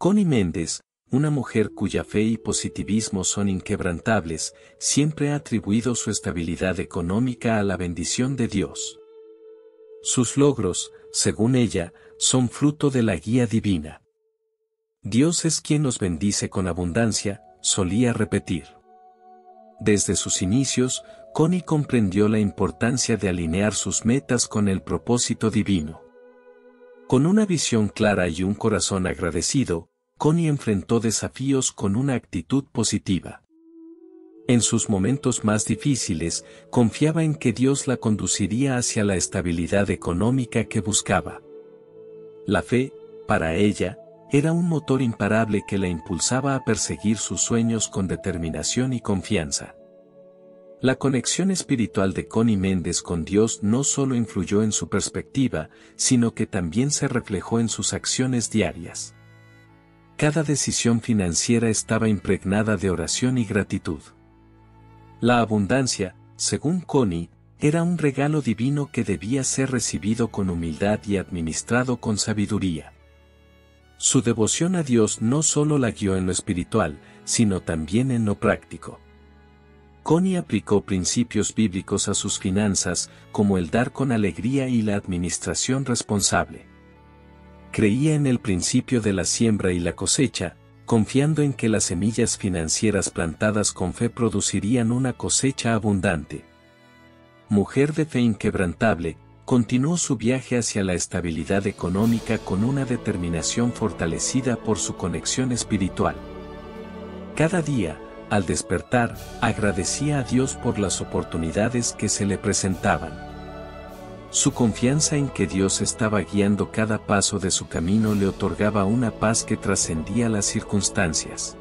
Connie Méndez, una mujer cuya fe y positivismo son inquebrantables, siempre ha atribuido su estabilidad económica a la bendición de Dios. Sus logros, según ella, son fruto de la guía divina. Dios es quien nos bendice con abundancia, solía repetir. Desde sus inicios, Connie comprendió la importancia de alinear sus metas con el propósito divino. Con una visión clara y un corazón agradecido, Connie enfrentó desafíos con una actitud positiva. En sus momentos más difíciles, confiaba en que Dios la conduciría hacia la estabilidad económica que buscaba. La fe, para ella, era un motor imparable que la impulsaba a perseguir sus sueños con determinación y confianza. La conexión espiritual de Connie Méndez con Dios no solo influyó en su perspectiva, sino que también se reflejó en sus acciones diarias. Cada decisión financiera estaba impregnada de oración y gratitud. La abundancia, según Connie, era un regalo divino que debía ser recibido con humildad y administrado con sabiduría. Su devoción a Dios no solo la guió en lo espiritual, sino también en lo práctico. Connie aplicó principios bíblicos a sus finanzas, como el dar con alegría y la administración responsable. Creía en el principio de la siembra y la cosecha, confiando en que las semillas financieras plantadas con fe producirían una cosecha abundante. Mujer de fe inquebrantable, continuó su viaje hacia la estabilidad económica con una determinación fortalecida por su conexión espiritual. Cada día, al despertar, agradecía a Dios por las oportunidades que se le presentaban. Su confianza en que Dios estaba guiando cada paso de su camino le otorgaba una paz que trascendía las circunstancias.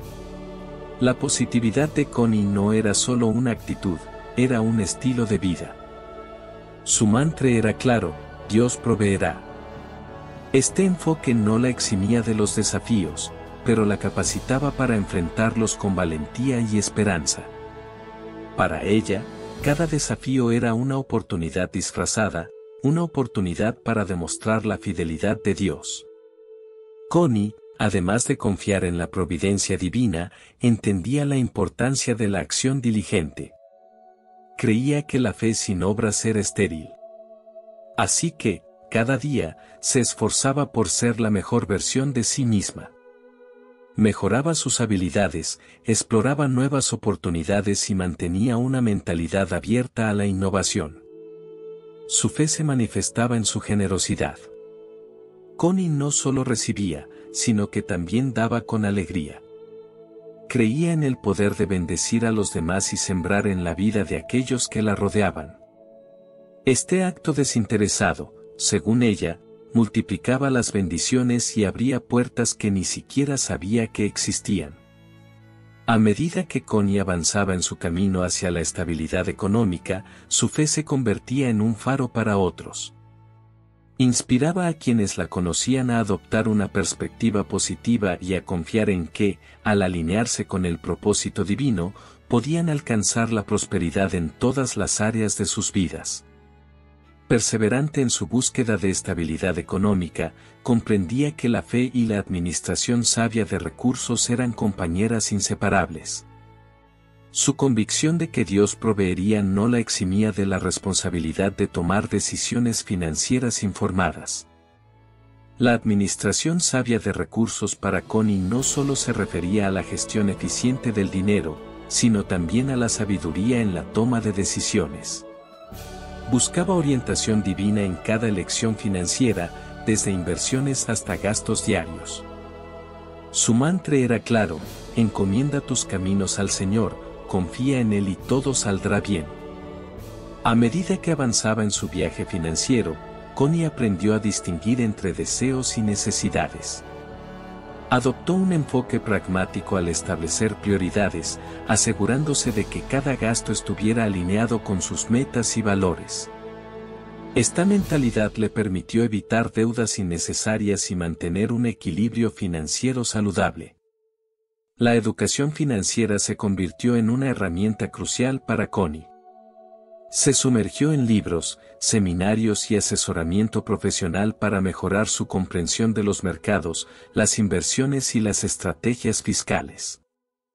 La positividad de Connie no era solo una actitud, era un estilo de vida. Su mantra era claro: Dios proveerá. Este enfoque no la eximía de los desafíos, pero la capacitaba para enfrentarlos con valentía y esperanza. Para ella, cada desafío era una oportunidad disfrazada, una oportunidad para demostrar la fidelidad de Dios. Connie, además de confiar en la providencia divina, entendía la importancia de la acción diligente. Creía que la fe sin obras era estéril. Así que, cada día, se esforzaba por ser la mejor versión de sí misma. Mejoraba sus habilidades, exploraba nuevas oportunidades y mantenía una mentalidad abierta a la innovación. Su fe se manifestaba en su generosidad. Connie no solo recibía, sino que también daba con alegría. Creía en el poder de bendecir a los demás y sembrar en la vida de aquellos que la rodeaban. Este acto desinteresado, según ella, multiplicaba las bendiciones y abría puertas que ni siquiera sabía que existían. A medida que Connie avanzaba en su camino hacia la estabilidad económica, su fe se convertía en un faro para otros. Inspiraba a quienes la conocían a adoptar una perspectiva positiva y a confiar en que, al alinearse con el propósito divino, podían alcanzar la prosperidad en todas las áreas de sus vidas. Perseverante en su búsqueda de estabilidad económica, comprendía que la fe y la administración sabia de recursos eran compañeras inseparables. Su convicción de que Dios proveería no la eximía de la responsabilidad de tomar decisiones financieras informadas. La administración sabia de recursos para Connie no solo se refería a la gestión eficiente del dinero, sino también a la sabiduría en la toma de decisiones. Buscaba orientación divina en cada elección financiera, desde inversiones hasta gastos diarios. Su mantra era claro: encomienda tus caminos al Señor, confía en Él y todo saldrá bien. A medida que avanzaba en su viaje financiero, Connie aprendió a distinguir entre deseos y necesidades. Adoptó un enfoque pragmático al establecer prioridades, asegurándose de que cada gasto estuviera alineado con sus metas y valores. Esta mentalidad le permitió evitar deudas innecesarias y mantener un equilibrio financiero saludable. La educación financiera se convirtió en una herramienta crucial para Connie. Se sumergió en libros, seminarios y asesoramiento profesional para mejorar su comprensión de los mercados, las inversiones y las estrategias fiscales.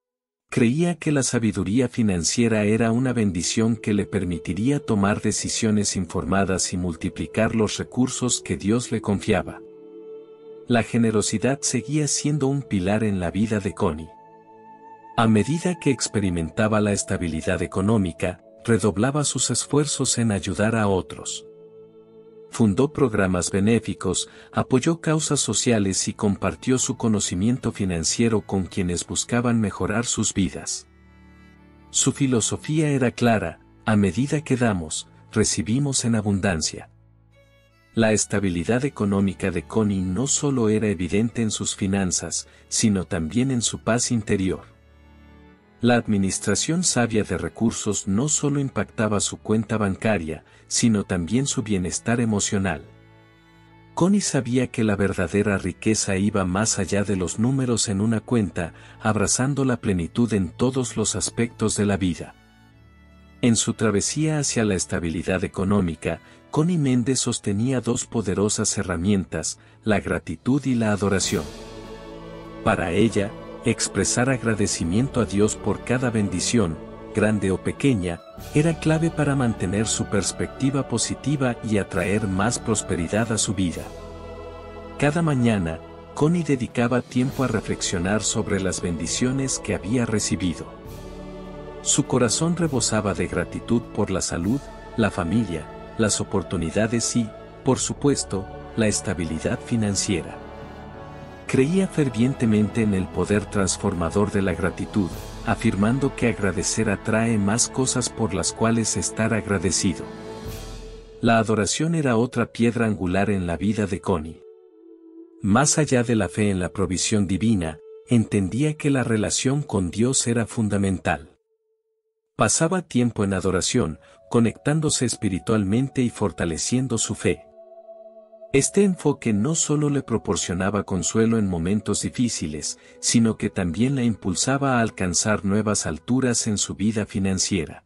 Creía que la sabiduría financiera era una bendición que le permitiría tomar decisiones informadas y multiplicar los recursos que Dios le confiaba. La generosidad seguía siendo un pilar en la vida de Connie. A medida que experimentaba la estabilidad económica, redoblaba sus esfuerzos en ayudar a otros. Fundó programas benéficos, apoyó causas sociales y compartió su conocimiento financiero con quienes buscaban mejorar sus vidas. Su filosofía era clara: a medida que damos, recibimos en abundancia. La estabilidad económica de Connie no solo era evidente en sus finanzas, sino también en su paz interior. La administración sabia de recursos no solo impactaba su cuenta bancaria, sino también su bienestar emocional. Connie sabía que la verdadera riqueza iba más allá de los números en una cuenta, abrazando la plenitud en todos los aspectos de la vida. En su travesía hacia la estabilidad económica, Connie Méndez sostenía dos poderosas herramientas: la gratitud y la adoración. Para ella, expresar agradecimiento a Dios por cada bendición, grande o pequeña, era clave para mantener su perspectiva positiva y atraer más prosperidad a su vida. Cada mañana, Connie dedicaba tiempo a reflexionar sobre las bendiciones que había recibido. Su corazón rebosaba de gratitud por la salud, la familia, las oportunidades y, por supuesto, la estabilidad financiera. Creía fervientemente en el poder transformador de la gratitud, afirmando que agradecer atrae más cosas por las cuales estar agradecido. La adoración era otra piedra angular en la vida de Connie. Más allá de la fe en la provisión divina, entendía que la relación con Dios era fundamental. Pasaba tiempo en adoración, conectándose espiritualmente y fortaleciendo su fe. Este enfoque no solo le proporcionaba consuelo en momentos difíciles, sino que también la impulsaba a alcanzar nuevas alturas en su vida financiera.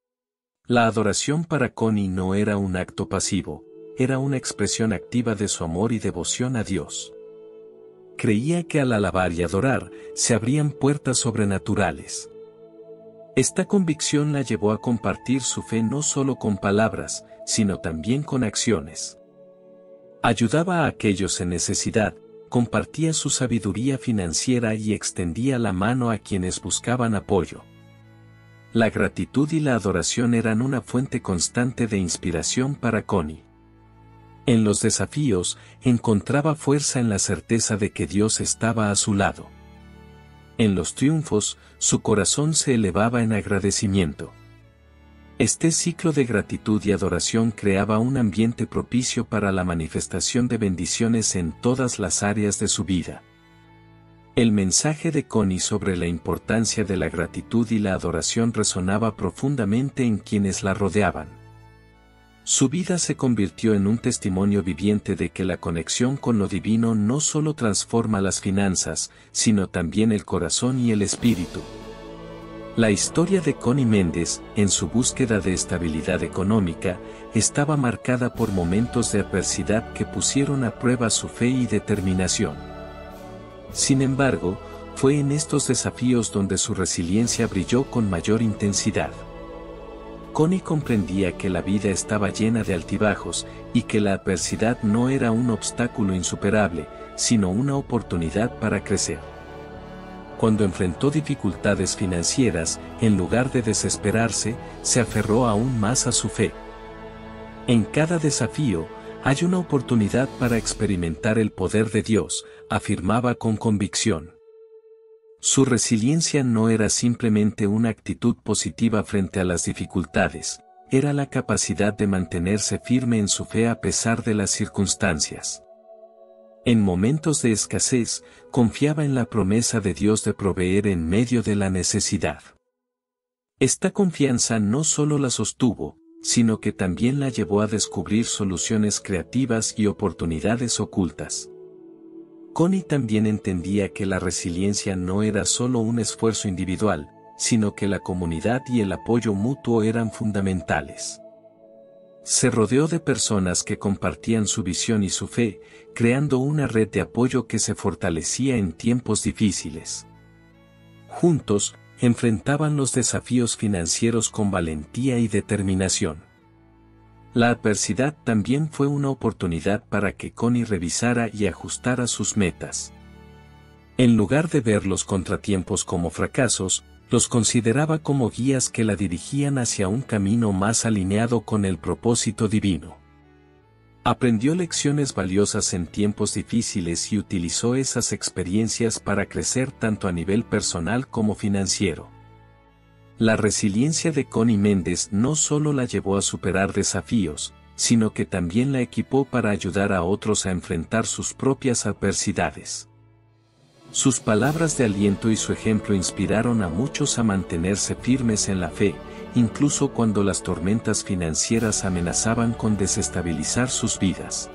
La adoración para Connie no era un acto pasivo, era una expresión activa de su amor y devoción a Dios. Creía que al alabar y adorar, se abrían puertas sobrenaturales. Esta convicción la llevó a compartir su fe no solo con palabras, sino también con acciones. Ayudaba a aquellos en necesidad, compartía su sabiduría financiera y extendía la mano a quienes buscaban apoyo. La gratitud y la adoración eran una fuente constante de inspiración para Connie. En los desafíos, encontraba fuerza en la certeza de que Dios estaba a su lado. En los triunfos, su corazón se elevaba en agradecimiento. Este ciclo de gratitud y adoración creaba un ambiente propicio para la manifestación de bendiciones en todas las áreas de su vida. El mensaje de Connie sobre la importancia de la gratitud y la adoración resonaba profundamente en quienes la rodeaban. Su vida se convirtió en un testimonio viviente de que la conexión con lo divino no solo transforma las finanzas, sino también el corazón y el espíritu. La historia de Connie Méndez, en su búsqueda de estabilidad económica, estaba marcada por momentos de adversidad que pusieron a prueba su fe y determinación. Sin embargo, fue en estos desafíos donde su resiliencia brilló con mayor intensidad. Connie comprendía que la vida estaba llena de altibajos y que la adversidad no era un obstáculo insuperable, sino una oportunidad para crecer. Cuando enfrentó dificultades financieras, en lugar de desesperarse, se aferró aún más a su fe. En cada desafío, hay una oportunidad para experimentar el poder de Dios, afirmaba con convicción. Su resiliencia no era simplemente una actitud positiva frente a las dificultades, era la capacidad de mantenerse firme en su fe a pesar de las circunstancias. En momentos de escasez, confiaba en la promesa de Dios de proveer en medio de la necesidad. Esta confianza no solo la sostuvo, sino que también la llevó a descubrir soluciones creativas y oportunidades ocultas. Connie también entendía que la resiliencia no era solo un esfuerzo individual, sino que la comunidad y el apoyo mutuo eran fundamentales. Se rodeó de personas que compartían su visión y su fe, creando una red de apoyo que se fortalecía en tiempos difíciles. Juntos, enfrentaban los desafíos financieros con valentía y determinación. La adversidad también fue una oportunidad para que Connie revisara y ajustara sus metas. En lugar de ver los contratiempos como fracasos, los consideraba como guías que la dirigían hacia un camino más alineado con el propósito divino. Aprendió lecciones valiosas en tiempos difíciles y utilizó esas experiencias para crecer tanto a nivel personal como financiero. La resiliencia de Connie Méndez no solo la llevó a superar desafíos, sino que también la equipó para ayudar a otros a enfrentar sus propias adversidades. Sus palabras de aliento y su ejemplo inspiraron a muchos a mantenerse firmes en la fe, incluso cuando las tormentas financieras amenazaban con desestabilizar sus vidas.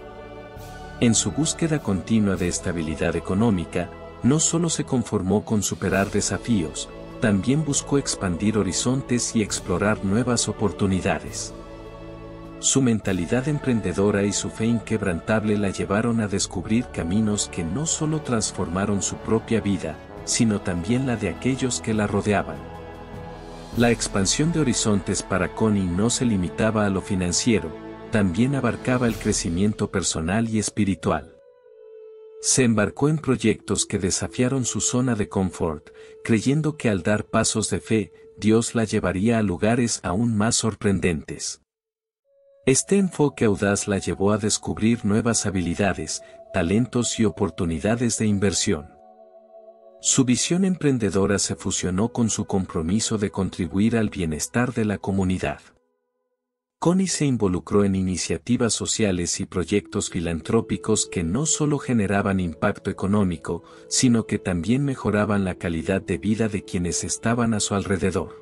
En su búsqueda continua de estabilidad económica, no solo se conformó con superar desafíos, también buscó expandir horizontes y explorar nuevas oportunidades. Su mentalidad emprendedora y su fe inquebrantable la llevaron a descubrir caminos que no solo transformaron su propia vida, sino también la de aquellos que la rodeaban. La expansión de horizontes para Connie no se limitaba a lo financiero, también abarcaba el crecimiento personal y espiritual. Se embarcó en proyectos que desafiaron su zona de confort, creyendo que al dar pasos de fe, Dios la llevaría a lugares aún más sorprendentes. Este enfoque audaz la llevó a descubrir nuevas habilidades, talentos y oportunidades de inversión. Su visión emprendedora se fusionó con su compromiso de contribuir al bienestar de la comunidad. Connie se involucró en iniciativas sociales y proyectos filantrópicos que no solo generaban impacto económico, sino que también mejoraban la calidad de vida de quienes estaban a su alrededor.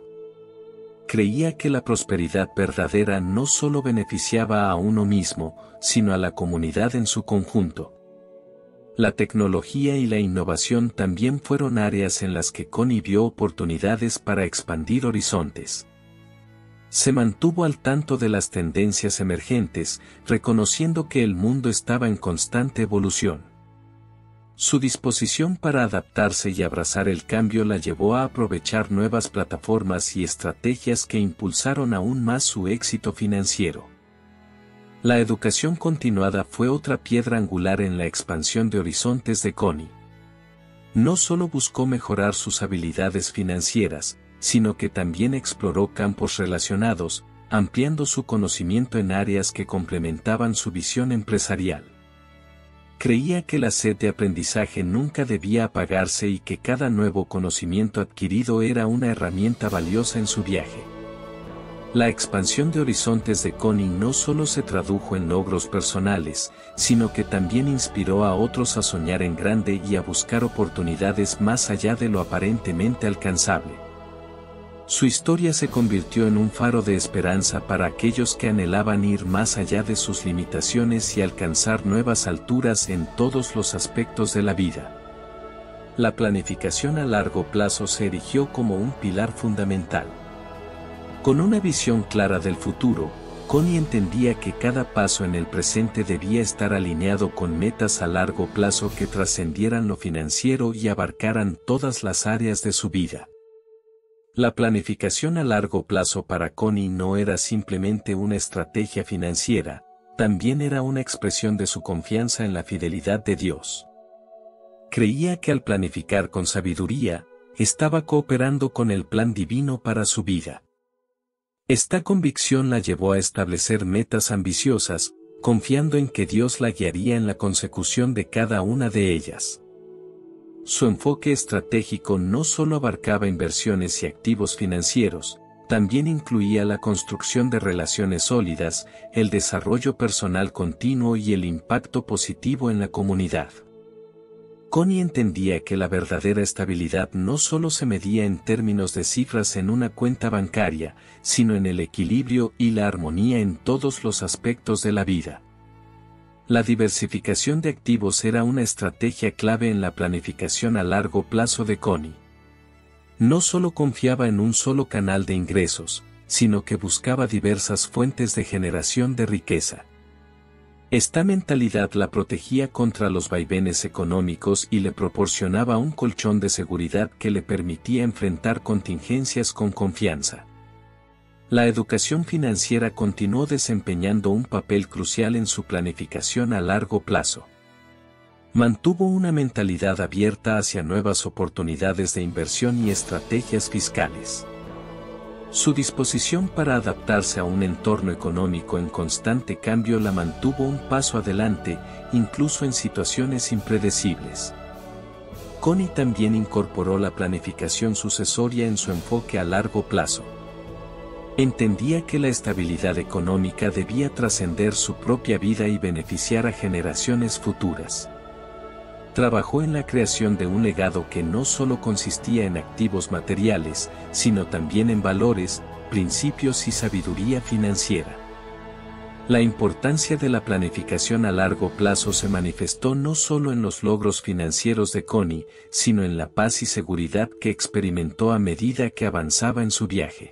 Creía que la prosperidad verdadera no solo beneficiaba a uno mismo, sino a la comunidad en su conjunto. La tecnología y la innovación también fueron áreas en las que Connie vio oportunidades para expandir horizontes. Se mantuvo al tanto de las tendencias emergentes, reconociendo que el mundo estaba en constante evolución. Su disposición para adaptarse y abrazar el cambio la llevó a aprovechar nuevas plataformas y estrategias que impulsaron aún más su éxito financiero. La educación continuada fue otra piedra angular en la expansión de horizontes de Connie. No solo buscó mejorar sus habilidades financieras, sino que también exploró campos relacionados, ampliando su conocimiento en áreas que complementaban su visión empresarial. Creía que la sed de aprendizaje nunca debía apagarse y que cada nuevo conocimiento adquirido era una herramienta valiosa en su viaje. La expansión de horizontes de Connie no solo se tradujo en logros personales, sino que también inspiró a otros a soñar en grande y a buscar oportunidades más allá de lo aparentemente alcanzable. Su historia se convirtió en un faro de esperanza para aquellos que anhelaban ir más allá de sus limitaciones y alcanzar nuevas alturas en todos los aspectos de la vida. La planificación a largo plazo se erigió como un pilar fundamental. Con una visión clara del futuro, Connie entendía que cada paso en el presente debía estar alineado con metas a largo plazo que trascendieran lo financiero y abarcaran todas las áreas de su vida. La planificación a largo plazo para Connie no era simplemente una estrategia financiera, también era una expresión de su confianza en la fidelidad de Dios. Creía que al planificar con sabiduría, estaba cooperando con el plan divino para su vida. Esta convicción la llevó a establecer metas ambiciosas, confiando en que Dios la guiaría en la consecución de cada una de ellas. Su enfoque estratégico no solo abarcaba inversiones y activos financieros, también incluía la construcción de relaciones sólidas, el desarrollo personal continuo y el impacto positivo en la comunidad. Connie entendía que la verdadera estabilidad no solo se medía en términos de cifras en una cuenta bancaria, sino en el equilibrio y la armonía en todos los aspectos de la vida. La diversificación de activos era una estrategia clave en la planificación a largo plazo de Connie. No solo confiaba en un solo canal de ingresos, sino que buscaba diversas fuentes de generación de riqueza. Esta mentalidad la protegía contra los vaivenes económicos y le proporcionaba un colchón de seguridad que le permitía enfrentar contingencias con confianza. La educación financiera continuó desempeñando un papel crucial en su planificación a largo plazo. Mantuvo una mentalidad abierta hacia nuevas oportunidades de inversión y estrategias fiscales. Su disposición para adaptarse a un entorno económico en constante cambio la mantuvo un paso adelante, incluso en situaciones impredecibles. Connie también incorporó la planificación sucesoria en su enfoque a largo plazo. Entendía que la estabilidad económica debía trascender su propia vida y beneficiar a generaciones futuras. Trabajó en la creación de un legado que no solo consistía en activos materiales, sino también en valores, principios y sabiduría financiera. La importancia de la planificación a largo plazo se manifestó no solo en los logros financieros de Connie, sino en la paz y seguridad que experimentó a medida que avanzaba en su viaje.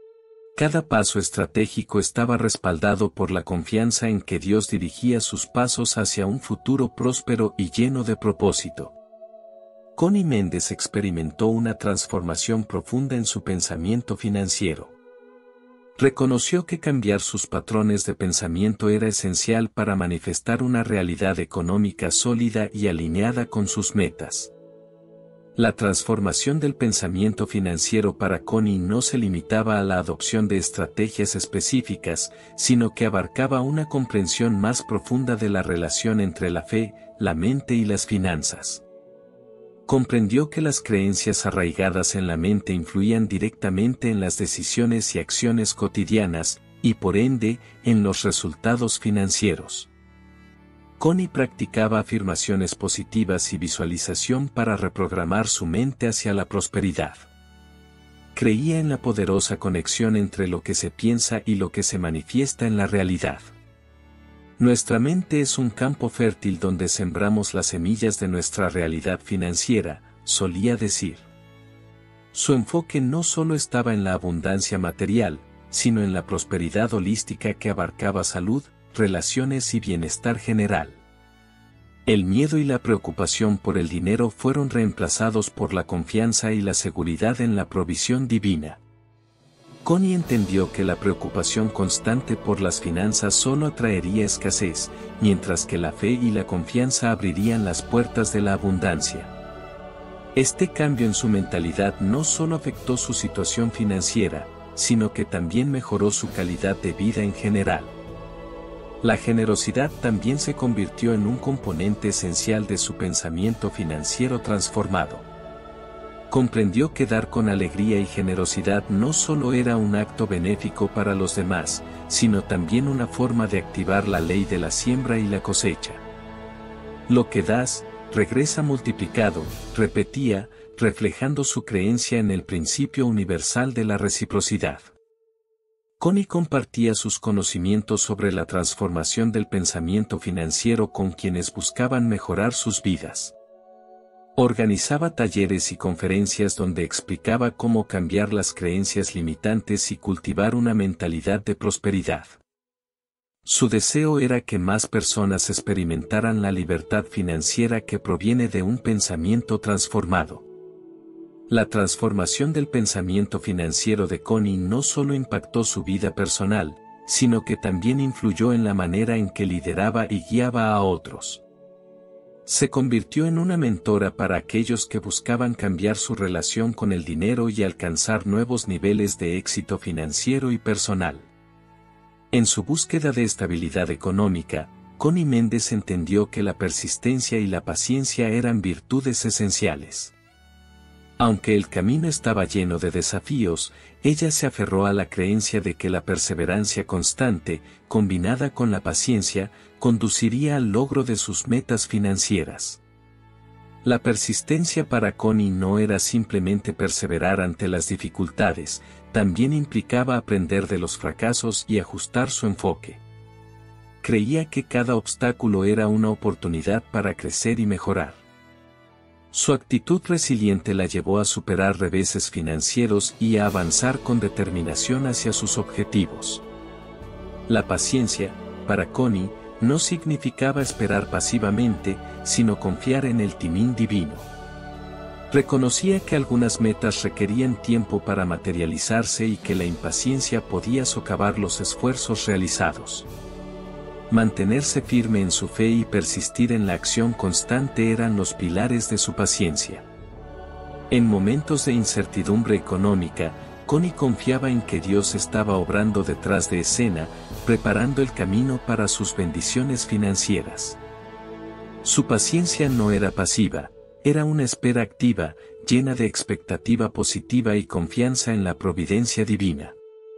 Cada paso estratégico estaba respaldado por la confianza en que Dios dirigía sus pasos hacia un futuro próspero y lleno de propósito. Connie Méndez experimentó una transformación profunda en su pensamiento financiero. Reconoció que cambiar sus patrones de pensamiento era esencial para manifestar una realidad económica sólida y alineada con sus metas. La transformación del pensamiento financiero para Connie no se limitaba a la adopción de estrategias específicas, sino que abarcaba una comprensión más profunda de la relación entre la fe, la mente y las finanzas. Comprendió que las creencias arraigadas en la mente influían directamente en las decisiones y acciones cotidianas, y por ende, en los resultados financieros. Connie practicaba afirmaciones positivas y visualización para reprogramar su mente hacia la prosperidad. Creía en la poderosa conexión entre lo que se piensa y lo que se manifiesta en la realidad. Nuestra mente es un campo fértil donde sembramos las semillas de nuestra realidad financiera, solía decir. Su enfoque no solo estaba en la abundancia material, sino en la prosperidad holística que abarcaba salud, relaciones y bienestar general. El miedo y la preocupación por el dinero fueron reemplazados por la confianza y la seguridad en la provisión divina. Connie entendió que la preocupación constante por las finanzas solo atraería escasez, mientras que la fe y la confianza abrirían las puertas de la abundancia. Este cambio en su mentalidad no solo afectó su situación financiera, sino que también mejoró su calidad de vida en general. La generosidad también se convirtió en un componente esencial de su pensamiento financiero transformado. Comprendió que dar con alegría y generosidad no solo era un acto benéfico para los demás, sino también una forma de activar la ley de la siembra y la cosecha. Lo que das, regresa multiplicado, repetía, reflejando su creencia en el principio universal de la reciprocidad. Connie compartía sus conocimientos sobre la transformación del pensamiento financiero con quienes buscaban mejorar sus vidas. Organizaba talleres y conferencias donde explicaba cómo cambiar las creencias limitantes y cultivar una mentalidad de prosperidad. Su deseo era que más personas experimentaran la libertad financiera que proviene de un pensamiento transformado. La transformación del pensamiento financiero de Connie no solo impactó su vida personal, sino que también influyó en la manera en que lideraba y guiaba a otros. Se convirtió en una mentora para aquellos que buscaban cambiar su relación con el dinero y alcanzar nuevos niveles de éxito financiero y personal. En su búsqueda de estabilidad económica, Connie Méndez entendió que la persistencia y la paciencia eran virtudes esenciales. Aunque el camino estaba lleno de desafíos, ella se aferró a la creencia de que la perseverancia constante, combinada con la paciencia, conduciría al logro de sus metas financieras. La persistencia para Connie no era simplemente perseverar ante las dificultades, también implicaba aprender de los fracasos y ajustar su enfoque. Creía que cada obstáculo era una oportunidad para crecer y mejorar. Su actitud resiliente la llevó a superar reveses financieros y a avanzar con determinación hacia sus objetivos. La paciencia, para Connie, no significaba esperar pasivamente, sino confiar en el timón divino. Reconocía que algunas metas requerían tiempo para materializarse y que la impaciencia podía socavar los esfuerzos realizados. Mantenerse firme en su fe y persistir en la acción constante eran los pilares de su paciencia. En momentos de incertidumbre económica, Connie confiaba en que Dios estaba obrando detrás de escena, preparando el camino para sus bendiciones financieras. Su paciencia no era pasiva, era una espera activa, llena de expectativa positiva y confianza en la providencia divina.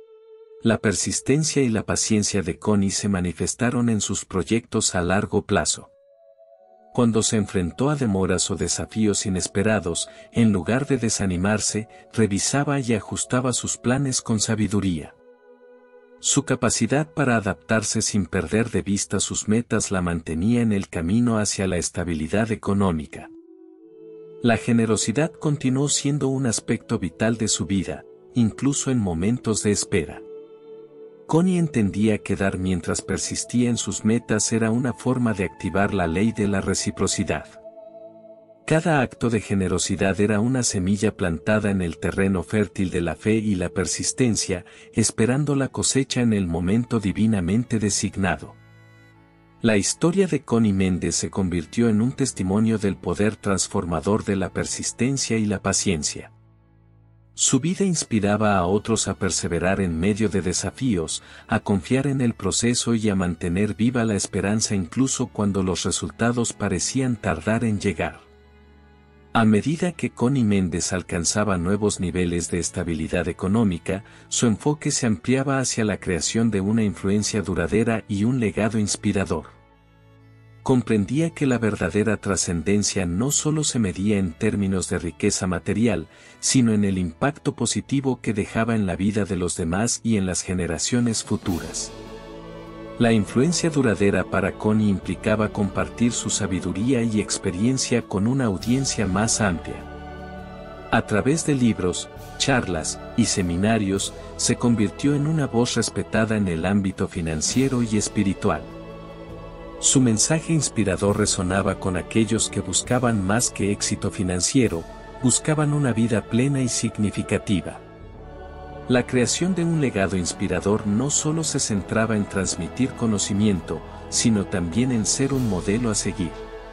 La persistencia y la paciencia de Connie se manifestaron en sus proyectos a largo plazo. Cuando se enfrentó a demoras o desafíos inesperados, en lugar de desanimarse, revisaba y ajustaba sus planes con sabiduría. Su capacidad para adaptarse sin perder de vista sus metas la mantenía en el camino hacia la estabilidad económica. La generosidad continuó siendo un aspecto vital de su vida, incluso en momentos de espera. Connie entendía que dar mientras persistía en sus metas era una forma de activar la ley de la reciprocidad. Cada acto de generosidad era una semilla plantada en el terreno fértil de la fe y la persistencia, esperando la cosecha en el momento divinamente designado. La historia de Connie Méndez se convirtió en un testimonio del poder transformador de la persistencia y la paciencia. Su vida inspiraba a otros a perseverar en medio de desafíos, a confiar en el proceso y a mantener viva la esperanza incluso cuando los resultados parecían tardar en llegar. A medida que Connie Méndez alcanzaba nuevos niveles de estabilidad económica, su enfoque se ampliaba hacia la creación de una influencia duradera y un legado inspirador. Comprendía que la verdadera trascendencia no solo se medía en términos de riqueza material, sino en el impacto positivo que dejaba en la vida de los demás y en las generaciones futuras. La influencia duradera para Connie implicaba compartir su sabiduría y experiencia con una audiencia más amplia. A través de libros, charlas y seminarios, se convirtió en una voz respetada en el ámbito financiero y espiritual. Su mensaje inspirador resonaba con aquellos que buscaban más que éxito financiero, buscaban una vida plena y significativa. La creación de un legado inspirador no solo se centraba en transmitir conocimiento, sino también en ser un modelo a seguir.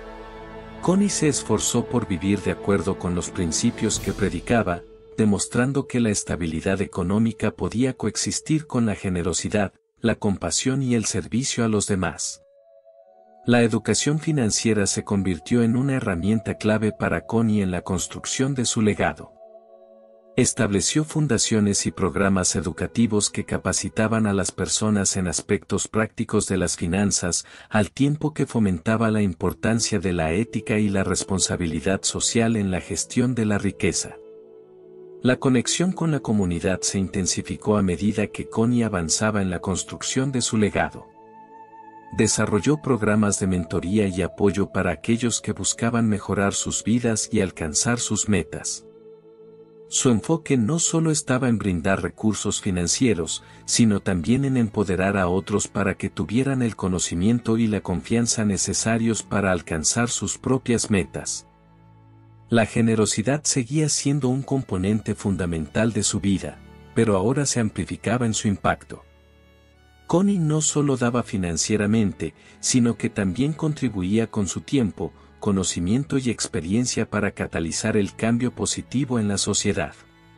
Connie se esforzó por vivir de acuerdo con los principios que predicaba, demostrando que la estabilidad económica podía coexistir con la generosidad, la compasión y el servicio a los demás. La educación financiera se convirtió en una herramienta clave para Connie en la construcción de su legado. Estableció fundaciones y programas educativos que capacitaban a las personas en aspectos prácticos de las finanzas, al tiempo que fomentaba la importancia de la ética y la responsabilidad social en la gestión de la riqueza. La conexión con la comunidad se intensificó a medida que Connie avanzaba en la construcción de su legado. Desarrolló programas de mentoría y apoyo para aquellos que buscaban mejorar sus vidas y alcanzar sus metas. Su enfoque no solo estaba en brindar recursos financieros, sino también en empoderar a otros para que tuvieran el conocimiento y la confianza necesarios para alcanzar sus propias metas. La generosidad seguía siendo un componente fundamental de su vida, pero ahora se amplificaba en su impacto. Connie no solo daba financieramente, sino que también contribuía con su tiempo, conocimiento y experiencia para catalizar el cambio positivo en la sociedad.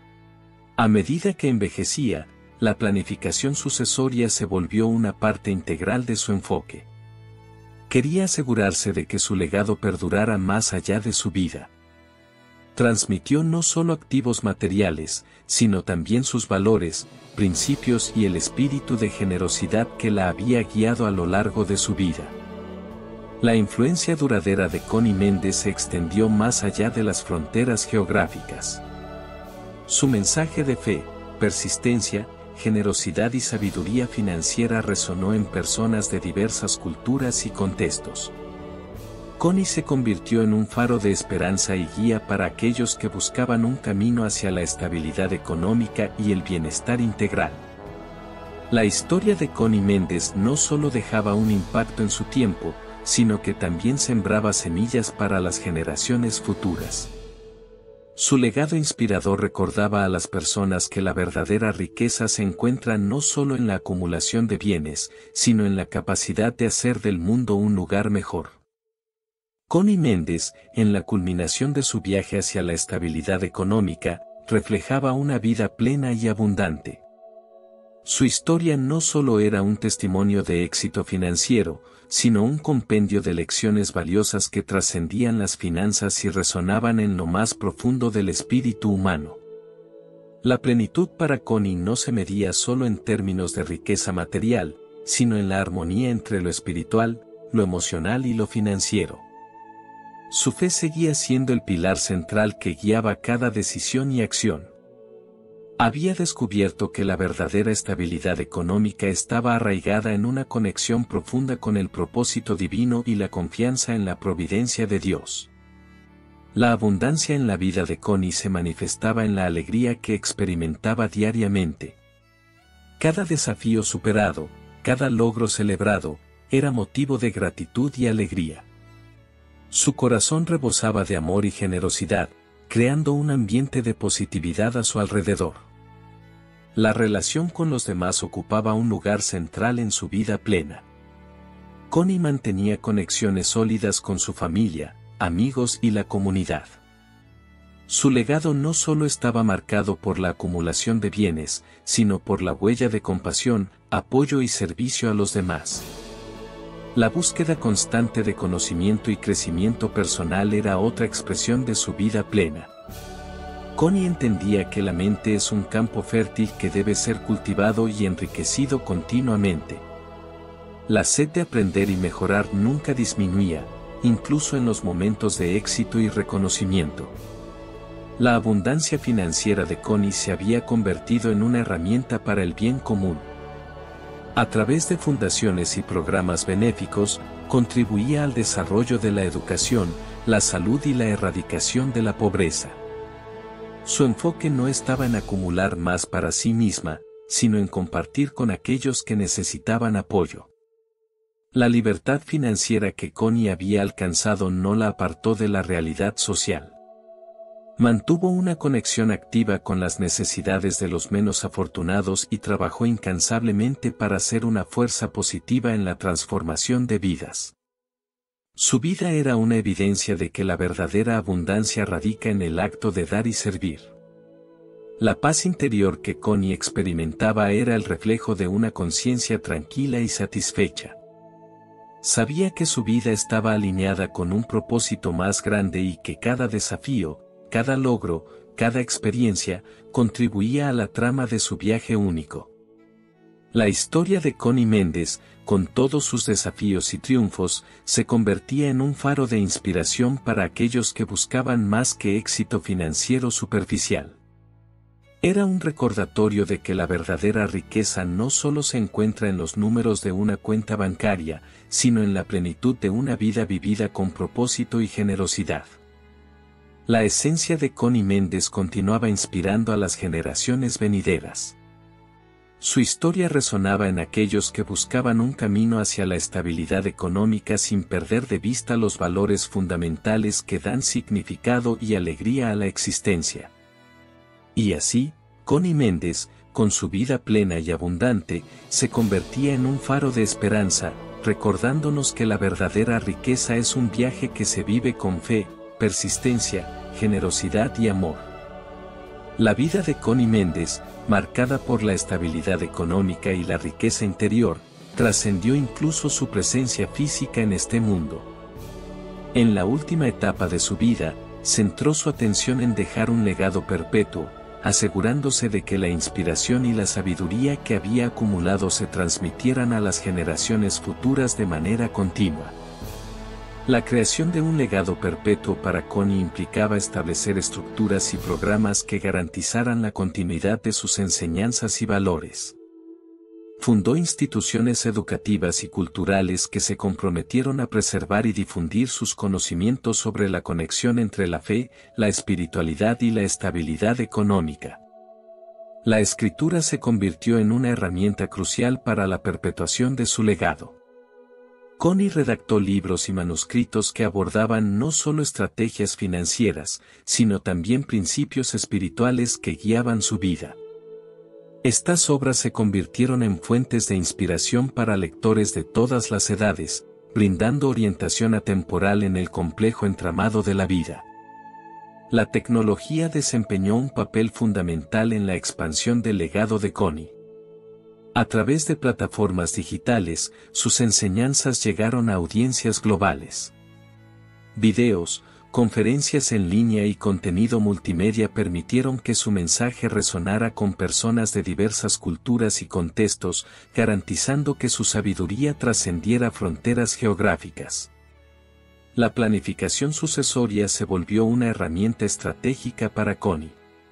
A medida que envejecía, la planificación sucesoria se volvió una parte integral de su enfoque. Quería asegurarse de que su legado perdurara más allá de su vida. Transmitió no solo activos materiales, sino también sus valores, principios y el espíritu de generosidad que la había guiado a lo largo de su vida. La influencia duradera de Connie Méndez se extendió más allá de las fronteras geográficas. Su mensaje de fe, persistencia, generosidad y sabiduría financiera resonó en personas de diversas culturas y contextos. Connie se convirtió en un faro de esperanza y guía para aquellos que buscaban un camino hacia la estabilidad económica y el bienestar integral. La historia de Connie Méndez no solo dejaba un impacto en su tiempo, sino que también sembraba semillas para las generaciones futuras. Su legado inspirador recordaba a las personas que la verdadera riqueza se encuentra no solo en la acumulación de bienes, sino en la capacidad de hacer del mundo un lugar mejor. Connie Méndez, en la culminación de su viaje hacia la estabilidad económica, reflejaba una vida plena y abundante. Su historia no solo era un testimonio de éxito financiero, sino un compendio de lecciones valiosas que trascendían las finanzas y resonaban en lo más profundo del espíritu humano. La plenitud para Connie no se medía solo en términos de riqueza material, sino en la armonía entre lo espiritual, lo emocional y lo financiero. Su fe seguía siendo el pilar central que guiaba cada decisión y acción. Había descubierto que la verdadera estabilidad económica estaba arraigada en una conexión profunda con el propósito divino y la confianza en la providencia de Dios. La abundancia en la vida de Connie se manifestaba en la alegría que experimentaba diariamente. Cada desafío superado, cada logro celebrado, era motivo de gratitud y alegría. Su corazón rebosaba de amor y generosidad, creando un ambiente de positividad a su alrededor. La relación con los demás ocupaba un lugar central en su vida plena. Connie mantenía conexiones sólidas con su familia, amigos y la comunidad. Su legado no solo estaba marcado por la acumulación de bienes, sino por la huella de compasión, apoyo y servicio a los demás. La búsqueda constante de conocimiento y crecimiento personal era otra expresión de su vida plena. Connie entendía que la mente es un campo fértil que debe ser cultivado y enriquecido continuamente. La sed de aprender y mejorar nunca disminuía, incluso en los momentos de éxito y reconocimiento. La abundancia financiera de Connie se había convertido en una herramienta para el bien común. A través de fundaciones y programas benéficos, contribuía al desarrollo de la educación, la salud y la erradicación de la pobreza. Su enfoque no estaba en acumular más para sí misma, sino en compartir con aquellos que necesitaban apoyo. La libertad financiera que Connie había alcanzado no la apartó de la realidad social. Mantuvo una conexión activa con las necesidades de los menos afortunados y trabajó incansablemente para ser una fuerza positiva en la transformación de vidas. Su vida era una evidencia de que la verdadera abundancia radica en el acto de dar y servir. La paz interior que Connie experimentaba era el reflejo de una conciencia tranquila y satisfecha. Sabía que su vida estaba alineada con un propósito más grande y que cada desafío, cada logro, cada experiencia, contribuía a la trama de su viaje único. La historia de Connie Méndez, con todos sus desafíos y triunfos, se convertía en un faro de inspiración para aquellos que buscaban más que éxito financiero superficial. Era un recordatorio de que la verdadera riqueza no solo se encuentra en los números de una cuenta bancaria, sino en la plenitud de una vida vivida con propósito y generosidad. La esencia de Connie Méndez continuaba inspirando a las generaciones venideras. Su historia resonaba en aquellos que buscaban un camino hacia la estabilidad económica sin perder de vista los valores fundamentales que dan significado y alegría a la existencia. Y así, Connie Méndez, con su vida plena y abundante, se convertía en un faro de esperanza, recordándonos que la verdadera riqueza es un viaje que se vive con fe, persistencia, generosidad y amor. La vida de Connie Méndez, marcada por la estabilidad económica y la riqueza interior, trascendió incluso su presencia física en este mundo. En la última etapa de su vida, centró su atención en dejar un legado perpetuo, asegurándose de que la inspiración y la sabiduría que había acumulado se transmitieran a las generaciones futuras de manera continua. La creación de un legado perpetuo para Connie implicaba establecer estructuras y programas que garantizaran la continuidad de sus enseñanzas y valores. Fundó instituciones educativas y culturales que se comprometieron a preservar y difundir sus conocimientos sobre la conexión entre la fe, la espiritualidad y la estabilidad económica. La escritura se convirtió en una herramienta crucial para la perpetuación de su legado. Connie redactó libros y manuscritos que abordaban no solo estrategias financieras, sino también principios espirituales que guiaban su vida. Estas obras se convirtieron en fuentes de inspiración para lectores de todas las edades, brindando orientación atemporal en el complejo entramado de la vida. La tecnología desempeñó un papel fundamental en la expansión del legado de Connie. A través de plataformas digitales, sus enseñanzas llegaron a audiencias globales. Videos, conferencias en línea y contenido multimedia permitieron que su mensaje resonara con personas de diversas culturas y contextos, garantizando que su sabiduría trascendiera fronteras geográficas. La planificación sucesoria se volvió una herramienta estratégica para Connie.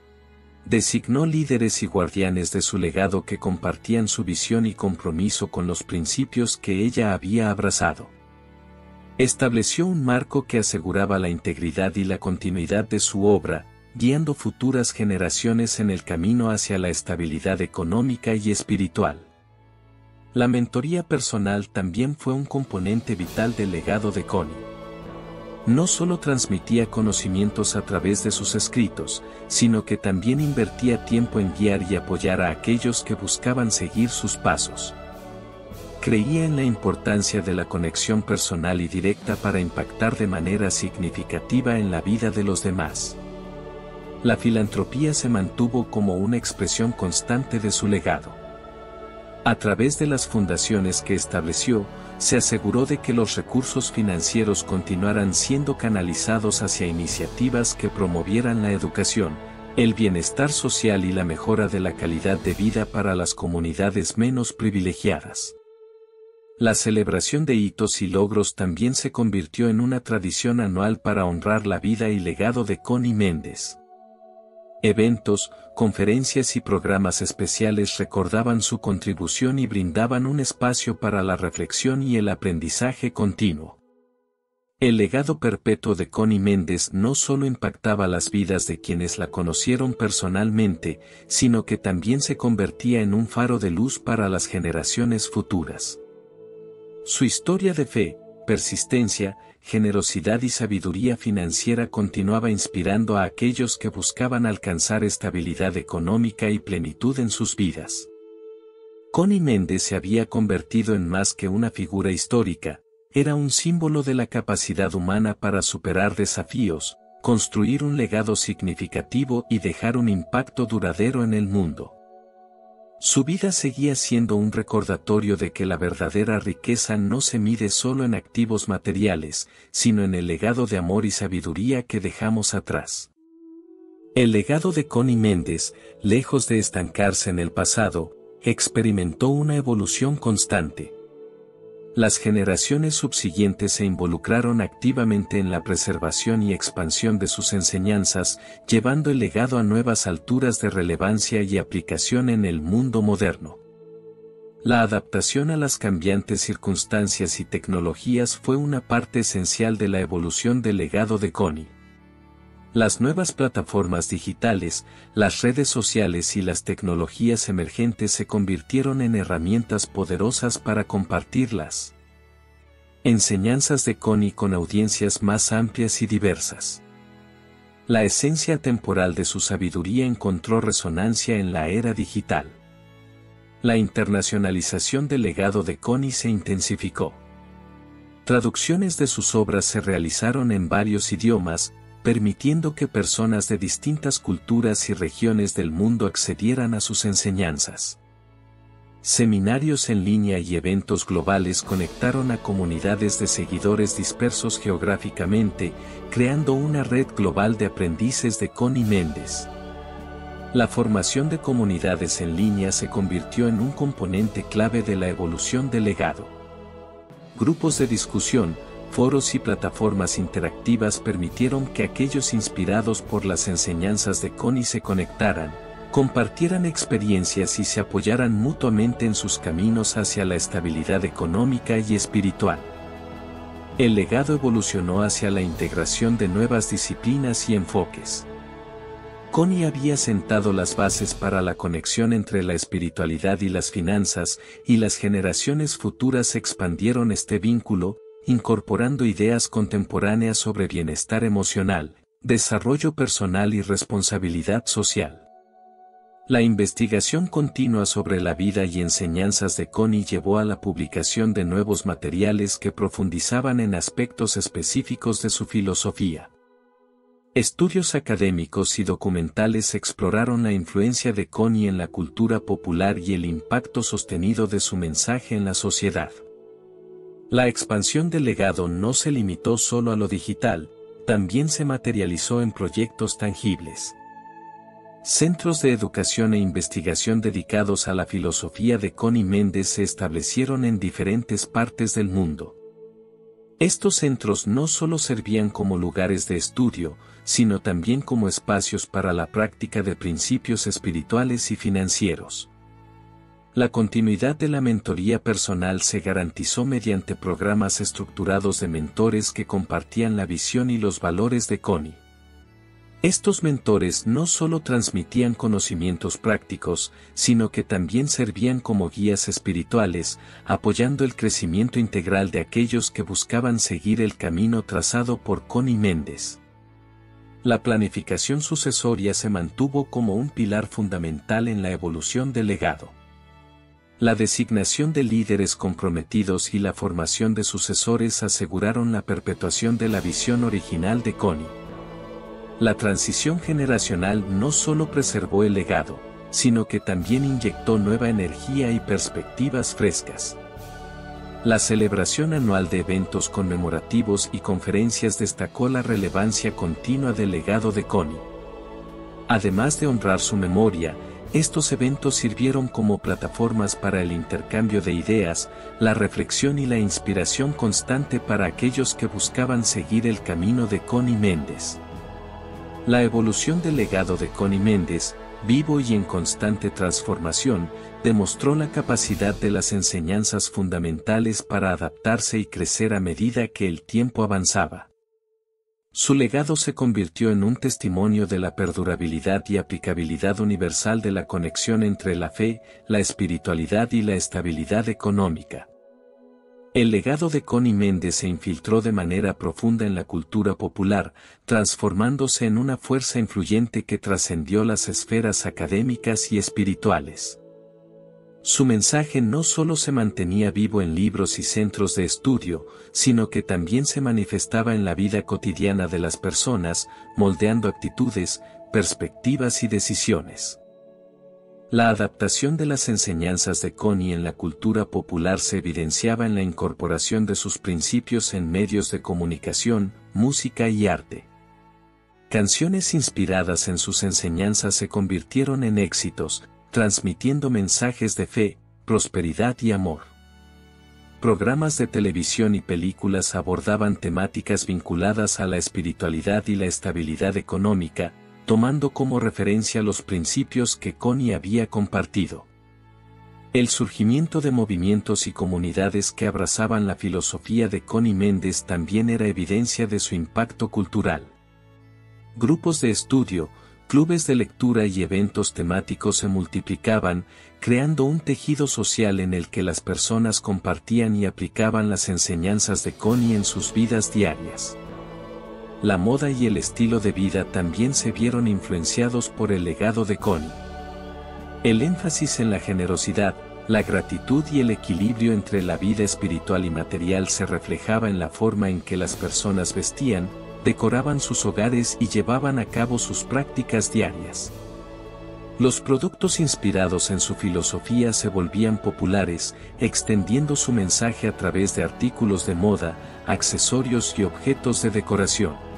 Designó líderes y guardianes de su legado que compartían su visión y compromiso con los principios que ella había abrazado. Estableció un marco que aseguraba la integridad y la continuidad de su obra, guiando futuras generaciones en el camino hacia la estabilidad económica y espiritual. La mentoría personal también fue un componente vital del legado de Connie. No solo transmitía conocimientos a través de sus escritos, sino que también invertía tiempo en guiar y apoyar a aquellos que buscaban seguir sus pasos. Creía en la importancia de la conexión personal y directa para impactar de manera significativa en la vida de los demás. La filantropía se mantuvo como una expresión constante de su legado. A través de las fundaciones que estableció, se aseguró de que los recursos financieros continuaran siendo canalizados hacia iniciativas que promovieran la educación, el bienestar social y la mejora de la calidad de vida para las comunidades menos privilegiadas. La celebración de hitos y logros también se convirtió en una tradición anual para honrar la vida y legado de Connie Méndez. Eventos, conferencias y programas especiales recordaban su contribución y brindaban un espacio para la reflexión y el aprendizaje continuo. El legado perpetuo de Connie Méndez no solo impactaba las vidas de quienes la conocieron personalmente, sino que también se convertía en un faro de luz para las generaciones futuras. Su historia de fe, persistencia, generosidad y sabiduría financiera continuaba inspirando a aquellos que buscaban alcanzar estabilidad económica y plenitud en sus vidas. Connie Méndez se había convertido en más que una figura histórica, era un símbolo de la capacidad humana para superar desafíos, construir un legado significativo y dejar un impacto duradero en el mundo. Su vida seguía siendo un recordatorio de que la verdadera riqueza no se mide solo en activos materiales, sino en el legado de amor y sabiduría que dejamos atrás. El legado de Connie Méndez, lejos de estancarse en el pasado, experimentó una evolución constante. Las generaciones subsiguientes se involucraron activamente en la preservación y expansión de sus enseñanzas, llevando el legado a nuevas alturas de relevancia y aplicación en el mundo moderno. La adaptación a las cambiantes circunstancias y tecnologías fue una parte esencial de la evolución del legado de Connie. Las nuevas plataformas digitales, las redes sociales y las tecnologías emergentes se convirtieron en herramientas poderosas para compartir las enseñanzas de Connie con audiencias más amplias y diversas. La esencia temporal de su sabiduría encontró resonancia en la era digital. La internacionalización del legado de Connie se intensificó. Traducciones de sus obras se realizaron en varios idiomas, permitiendo que personas de distintas culturas y regiones del mundo accedieran a sus enseñanzas. Seminarios en línea y eventos globales conectaron a comunidades de seguidores dispersos geográficamente, creando una red global de aprendices de Connie Méndez. La formación de comunidades en línea se convirtió en un componente clave de la evolución del legado. Grupos de discusión, foros y plataformas interactivas permitieron que aquellos inspirados por las enseñanzas de Connie se conectaran, compartieran experiencias y se apoyaran mutuamente en sus caminos hacia la estabilidad económica y espiritual. El legado evolucionó hacia la integración de nuevas disciplinas y enfoques. Connie había sentado las bases para la conexión entre la espiritualidad y las finanzas, y las generaciones futuras expandieron este vínculo, incorporando ideas contemporáneas sobre bienestar emocional, desarrollo personal y responsabilidad social. La investigación continua sobre la vida y enseñanzas de Connie llevó a la publicación de nuevos materiales que profundizaban en aspectos específicos de su filosofía. Estudios académicos y documentales exploraron la influencia de Connie en la cultura popular y el impacto sostenido de su mensaje en la sociedad. La expansión del legado no se limitó solo a lo digital, también se materializó en proyectos tangibles. Centros de educación e investigación dedicados a la filosofía de Connie Méndez se establecieron en diferentes partes del mundo. Estos centros no solo servían como lugares de estudio, sino también como espacios para la práctica de principios espirituales y financieros. La continuidad de la mentoría personal se garantizó mediante programas estructurados de mentores que compartían la visión y los valores de Connie. Estos mentores no solo transmitían conocimientos prácticos, sino que también servían como guías espirituales, apoyando el crecimiento integral de aquellos que buscaban seguir el camino trazado por Connie Méndez. La planificación sucesoria se mantuvo como un pilar fundamental en la evolución del legado. La designación de líderes comprometidos y la formación de sucesores aseguraron la perpetuación de la visión original de Connie. La transición generacional no solo preservó el legado, sino que también inyectó nueva energía y perspectivas frescas. La celebración anual de eventos conmemorativos y conferencias destacó la relevancia continua del legado de Connie. Además de honrar su memoria, estos eventos sirvieron como plataformas para el intercambio de ideas, la reflexión y la inspiración constante para aquellos que buscaban seguir el camino de Connie Méndez. La evolución del legado de Connie Méndez, vivo y en constante transformación, demostró la capacidad de las enseñanzas fundamentales para adaptarse y crecer a medida que el tiempo avanzaba. Su legado se convirtió en un testimonio de la perdurabilidad y aplicabilidad universal de la conexión entre la fe, la espiritualidad y la estabilidad económica. El legado de Connie Méndez se infiltró de manera profunda en la cultura popular, transformándose en una fuerza influyente que trascendió las esferas académicas y espirituales. Su mensaje no solo se mantenía vivo en libros y centros de estudio, sino que también se manifestaba en la vida cotidiana de las personas, moldeando actitudes, perspectivas y decisiones. La adaptación de las enseñanzas de Connie en la cultura popular se evidenciaba en la incorporación de sus principios en medios de comunicación, música y arte. Canciones inspiradas en sus enseñanzas se convirtieron en éxitos, transmitiendo mensajes de fe, prosperidad y amor. Programas de televisión y películas abordaban temáticas vinculadas a la espiritualidad y la estabilidad económica, tomando como referencia los principios que Connie había compartido. El surgimiento de movimientos y comunidades que abrazaban la filosofía de Connie Méndez también era evidencia de su impacto cultural. Grupos de estudio, clubes de lectura y eventos temáticos se multiplicaban, creando un tejido social en el que las personas compartían y aplicaban las enseñanzas de Connie en sus vidas diarias. La moda y el estilo de vida también se vieron influenciados por el legado de Connie. El énfasis en la generosidad, la gratitud y el equilibrio entre la vida espiritual y material se reflejaba en la forma en que las personas vestían, decoraban sus hogares y llevaban a cabo sus prácticas diarias. Los productos inspirados en su filosofía se volvían populares, extendiendo su mensaje a través de artículos de moda, accesorios y objetos de decoración.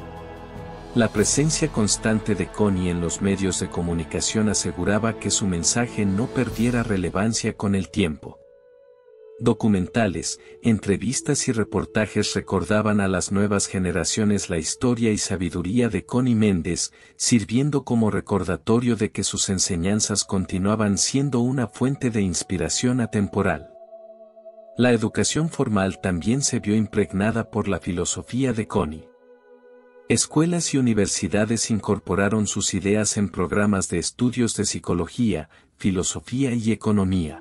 La presencia constante de Connie en los medios de comunicación aseguraba que su mensaje no perdiera relevancia con el tiempo. Documentales, entrevistas y reportajes recordaban a las nuevas generaciones la historia y sabiduría de Connie Méndez, sirviendo como recordatorio de que sus enseñanzas continuaban siendo una fuente de inspiración atemporal. La educación formal también se vio impregnada por la filosofía de Connie. Escuelas y universidades incorporaron sus ideas en programas de estudios de psicología, filosofía y economía.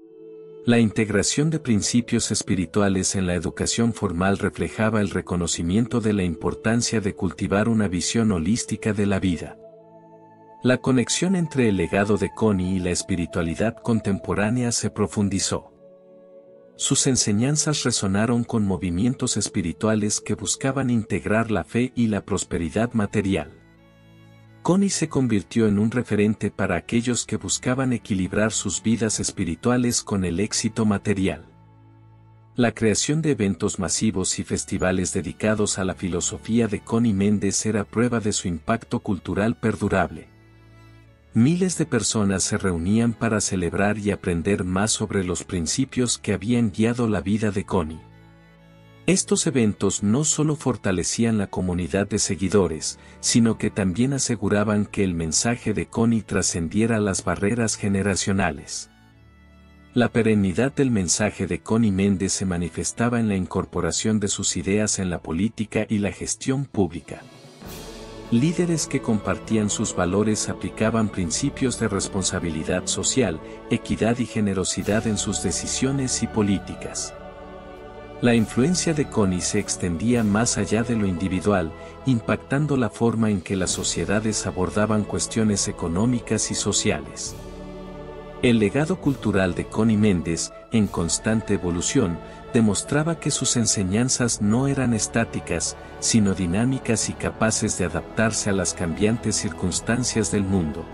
La integración de principios espirituales en la educación formal reflejaba el reconocimiento de la importancia de cultivar una visión holística de la vida. La conexión entre el legado de Connie y la espiritualidad contemporánea se profundizó. Sus enseñanzas resonaron con movimientos espirituales que buscaban integrar la fe y la prosperidad material. Connie se convirtió en un referente para aquellos que buscaban equilibrar sus vidas espirituales con el éxito material. La creación de eventos masivos y festivales dedicados a la filosofía de Connie Méndez era prueba de su impacto cultural perdurable. Miles de personas se reunían para celebrar y aprender más sobre los principios que habían guiado la vida de Connie. Estos eventos no solo fortalecían la comunidad de seguidores, sino que también aseguraban que el mensaje de Connie trascendiera las barreras generacionales. La perennidad del mensaje de Connie Méndez se manifestaba en la incorporación de sus ideas en la política y la gestión pública. Líderes que compartían sus valores aplicaban principios de responsabilidad social, equidad y generosidad en sus decisiones y políticas. La influencia de Connie se extendía más allá de lo individual, impactando la forma en que las sociedades abordaban cuestiones económicas y sociales. El legado cultural de Connie Méndez, en constante evolución, demostraba que sus enseñanzas no eran estáticas, sino dinámicas y capaces de adaptarse a las cambiantes circunstancias del mundo.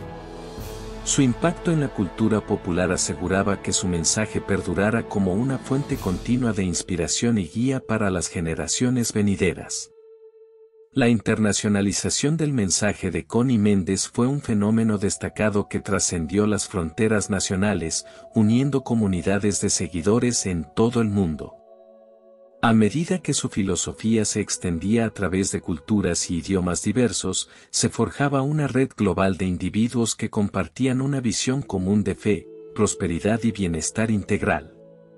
Su impacto en la cultura popular aseguraba que su mensaje perdurara como una fuente continua de inspiración y guía para las generaciones venideras. La internacionalización del mensaje de Connie Méndez fue un fenómeno destacado que trascendió las fronteras nacionales, uniendo comunidades de seguidores en todo el mundo. A medida que su filosofía se extendía a través de culturas y idiomas diversos, se forjaba una red global de individuos que compartían una visión común de fe, prosperidad y bienestar integral.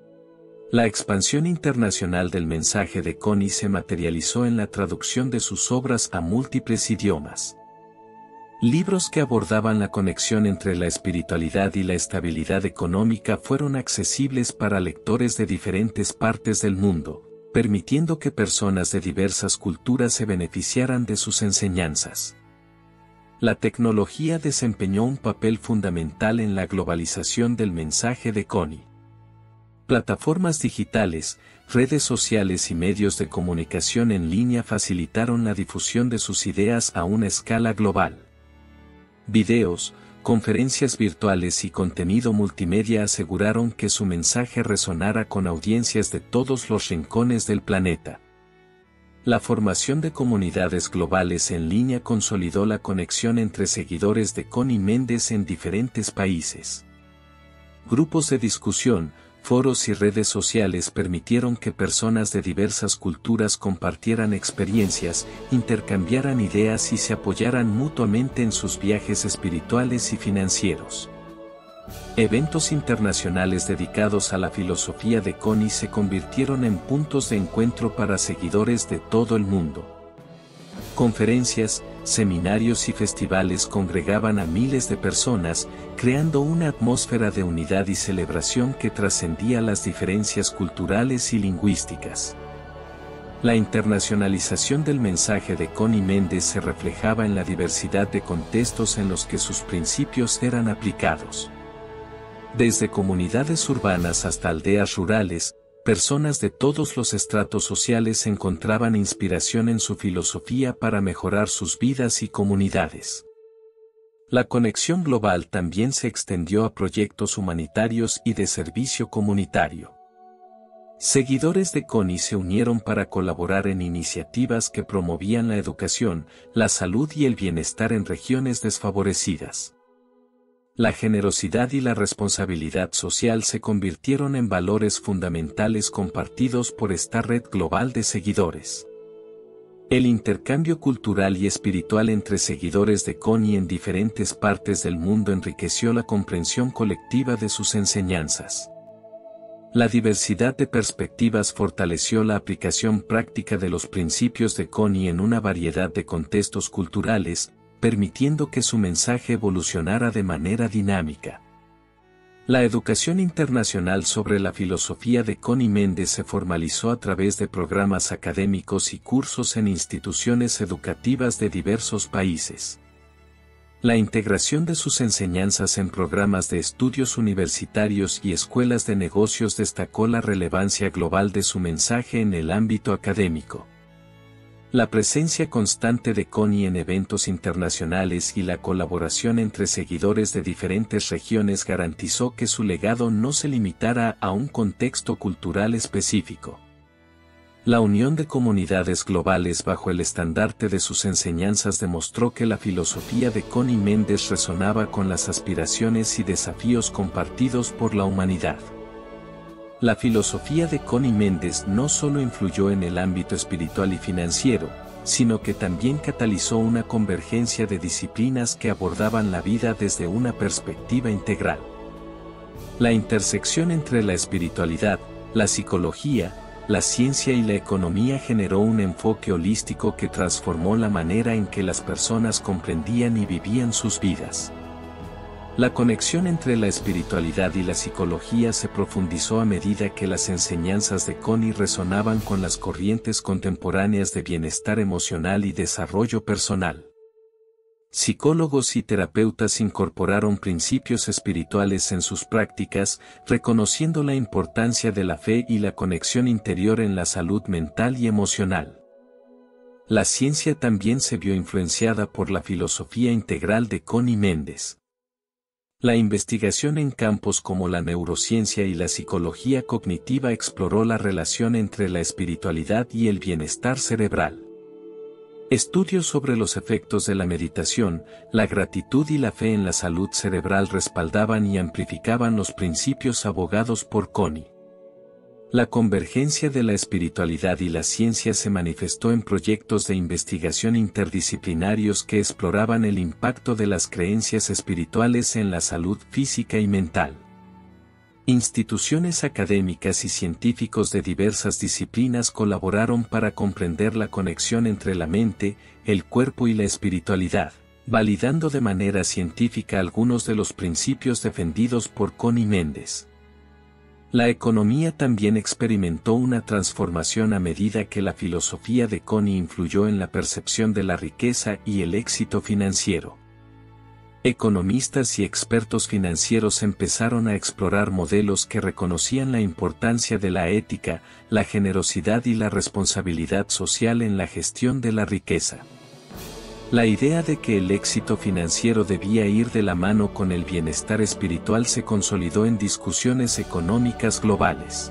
La expansión internacional del mensaje de Connie se materializó en la traducción de sus obras a múltiples idiomas. Libros que abordaban la conexión entre la espiritualidad y la estabilidad económica fueron accesibles para lectores de diferentes partes del mundo, permitiendo que personas de diversas culturas se beneficiaran de sus enseñanzas. La tecnología desempeñó un papel fundamental en la globalización del mensaje de Connie. Plataformas digitales, redes sociales y medios de comunicación en línea facilitaron la difusión de sus ideas a una escala global. Videos, conferencias virtuales y contenido multimedia aseguraron que su mensaje resonara con audiencias de todos los rincones del planeta. La formación de comunidades globales en línea consolidó la conexión entre seguidores de Connie Méndez en diferentes países. Grupos de discusión, foros y redes sociales permitieron que personas de diversas culturas compartieran experiencias, intercambiaran ideas y se apoyaran mutuamente en sus viajes espirituales y financieros. Eventos internacionales dedicados a la filosofía de Connie se convirtieron en puntos de encuentro para seguidores de todo el mundo. Conferencias, seminarios y festivales congregaban a miles de personas, creando una atmósfera de unidad y celebración que trascendía las diferencias culturales y lingüísticas. La internacionalización del mensaje de Connie Méndez se reflejaba en la diversidad de contextos en los que sus principios eran aplicados. Desde comunidades urbanas hasta aldeas rurales, personas de todos los estratos sociales encontraban inspiración en su filosofía para mejorar sus vidas y comunidades. La conexión global también se extendió a proyectos humanitarios y de servicio comunitario. Seguidores de Connie se unieron para colaborar en iniciativas que promovían la educación, la salud y el bienestar en regiones desfavorecidas. La generosidad y la responsabilidad social se convirtieron en valores fundamentales compartidos por esta red global de seguidores. El intercambio cultural y espiritual entre seguidores de Connie en diferentes partes del mundo enriqueció la comprensión colectiva de sus enseñanzas. La diversidad de perspectivas fortaleció la aplicación práctica de los principios de Connie en una variedad de contextos culturales, permitiendo que su mensaje evolucionara de manera dinámica. La educación internacional sobre la filosofía de Connie Méndez se formalizó a través de programas académicos y cursos en instituciones educativas de diversos países. La integración de sus enseñanzas en programas de estudios universitarios y escuelas de negocios destacó la relevancia global de su mensaje en el ámbito académico. La presencia constante de Connie en eventos internacionales y la colaboración entre seguidores de diferentes regiones garantizó que su legado no se limitara a un contexto cultural específico. La unión de comunidades globales bajo el estandarte de sus enseñanzas demostró que la filosofía de Connie Méndez resonaba con las aspiraciones y desafíos compartidos por la humanidad. La filosofía de Connie Méndez no solo influyó en el ámbito espiritual y financiero, sino que también catalizó una convergencia de disciplinas que abordaban la vida desde una perspectiva integral. La intersección entre la espiritualidad, la psicología, la ciencia y la economía generó un enfoque holístico que transformó la manera en que las personas comprendían y vivían sus vidas. La conexión entre la espiritualidad y la psicología se profundizó a medida que las enseñanzas de Connie resonaban con las corrientes contemporáneas de bienestar emocional y desarrollo personal. Psicólogos y terapeutas incorporaron principios espirituales en sus prácticas, reconociendo la importancia de la fe y la conexión interior en la salud mental y emocional. La ciencia también se vio influenciada por la filosofía integral de Connie Méndez. La investigación en campos como la neurociencia y la psicología cognitiva exploró la relación entre la espiritualidad y el bienestar cerebral. Estudios sobre los efectos de la meditación, la gratitud y la fe en la salud cerebral respaldaban y amplificaban los principios abogados por Connie. La convergencia de la espiritualidad y la ciencia se manifestó en proyectos de investigación interdisciplinarios que exploraban el impacto de las creencias espirituales en la salud física y mental. Instituciones académicas y científicos de diversas disciplinas colaboraron para comprender la conexión entre la mente, el cuerpo y la espiritualidad, validando de manera científica algunos de los principios defendidos por Connie Méndez. La economía también experimentó una transformación a medida que la filosofía de Connie influyó en la percepción de la riqueza y el éxito financiero. Economistas y expertos financieros empezaron a explorar modelos que reconocían la importancia de la ética, la generosidad y la responsabilidad social en la gestión de la riqueza. La idea de que el éxito financiero debía ir de la mano con el bienestar espiritual se consolidó en discusiones económicas globales.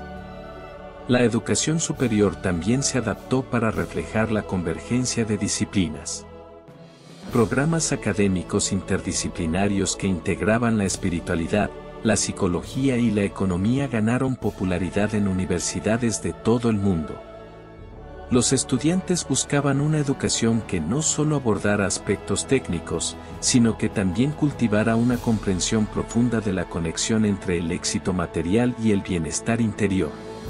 La educación superior también se adaptó para reflejar la convergencia de disciplinas. Programas académicos interdisciplinarios que integraban la espiritualidad, la psicología y la economía ganaron popularidad en universidades de todo el mundo. Los estudiantes buscaban una educación que no solo abordara aspectos técnicos, sino que también cultivara una comprensión profunda de la conexión entre el éxito material y el bienestar interior.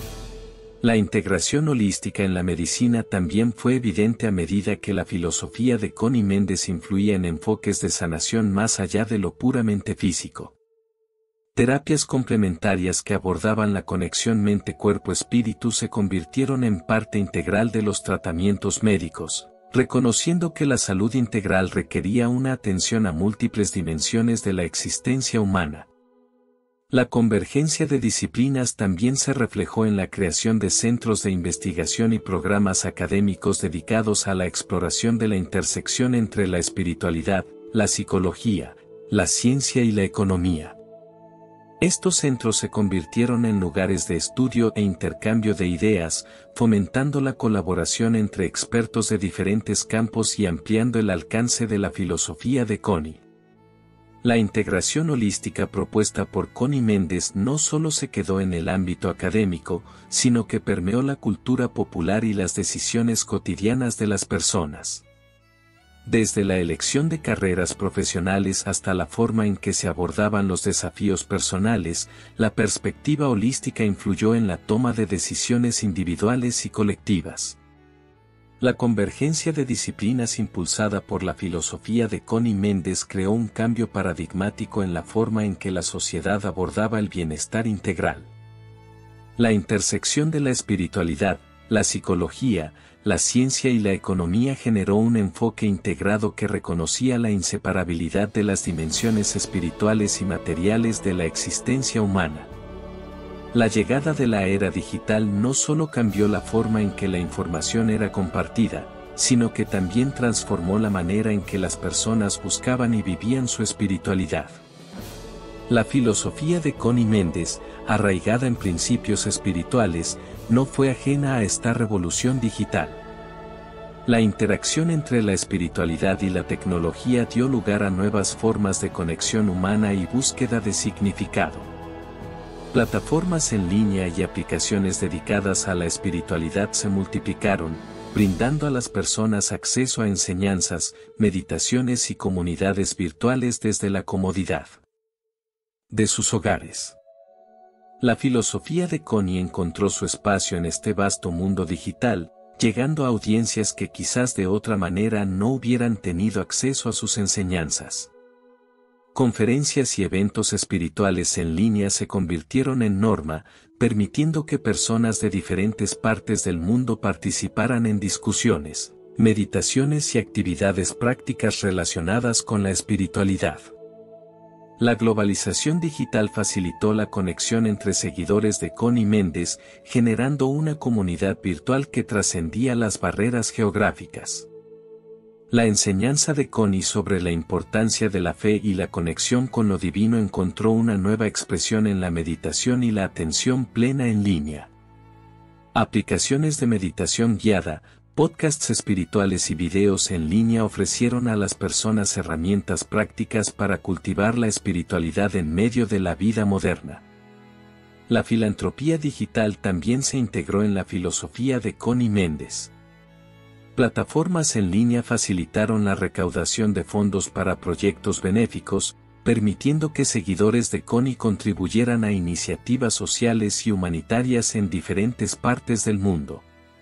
La integración holística en la medicina también fue evidente a medida que la filosofía de Connie Méndez influía en enfoques de sanación más allá de lo puramente físico. Terapias complementarias que abordaban la conexión mente-cuerpo-espíritu se convirtieron en parte integral de los tratamientos médicos, reconociendo que la salud integral requería una atención a múltiples dimensiones de la existencia humana. La convergencia de disciplinas también se reflejó en la creación de centros de investigación y programas académicos dedicados a la exploración de la intersección entre la espiritualidad, la psicología, la ciencia y la economía. Estos centros se convirtieron en lugares de estudio e intercambio de ideas, fomentando la colaboración entre expertos de diferentes campos y ampliando el alcance de la filosofía de Connie. La integración holística propuesta por Connie Méndez no solo se quedó en el ámbito académico, sino que permeó la cultura popular y las decisiones cotidianas de las personas. Desde la elección de carreras profesionales hasta la forma en que se abordaban los desafíos personales, la perspectiva holística influyó en la toma de decisiones individuales y colectivas. La convergencia de disciplinas impulsada por la filosofía de Connie Méndez creó un cambio paradigmático en la forma en que la sociedad abordaba el bienestar integral. La intersección de la espiritualidad, la psicología, la ciencia y la economía generó un enfoque integrado que reconocía la inseparabilidad de las dimensiones espirituales y materiales de la existencia humana. La llegada de la era digital no solo cambió la forma en que la información era compartida, sino que también transformó la manera en que las personas buscaban y vivían su espiritualidad. La filosofía de Connie Méndez, arraigada en principios espirituales, no fue ajena a esta revolución digital. La interacción entre la espiritualidad y la tecnología dio lugar a nuevas formas de conexión humana y búsqueda de significado. Plataformas en línea y aplicaciones dedicadas a la espiritualidad se multiplicaron, brindando a las personas acceso a enseñanzas, meditaciones y comunidades virtuales desde la comodidad de sus hogares. La filosofía de Connie encontró su espacio en este vasto mundo digital, llegando a audiencias que quizás de otra manera no hubieran tenido acceso a sus enseñanzas. Conferencias y eventos espirituales en línea se convirtieron en norma, permitiendo que personas de diferentes partes del mundo participaran en discusiones, meditaciones y actividades prácticas relacionadas con la espiritualidad. La globalización digital facilitó la conexión entre seguidores de Connie Méndez, generando una comunidad virtual que trascendía las barreras geográficas. La enseñanza de Connie sobre la importancia de la fe y la conexión con lo divino encontró una nueva expresión en la meditación y la atención plena en línea. Aplicaciones de meditación guiada, podcasts espirituales y videos en línea ofrecieron a las personas herramientas prácticas para cultivar la espiritualidad en medio de la vida moderna. La filantropía digital también se integró en la filosofía de Connie Méndez. Plataformas en línea facilitaron la recaudación de fondos para proyectos benéficos, permitiendo que seguidores de Connie contribuyeran a iniciativas sociales y humanitarias en diferentes partes del mundo.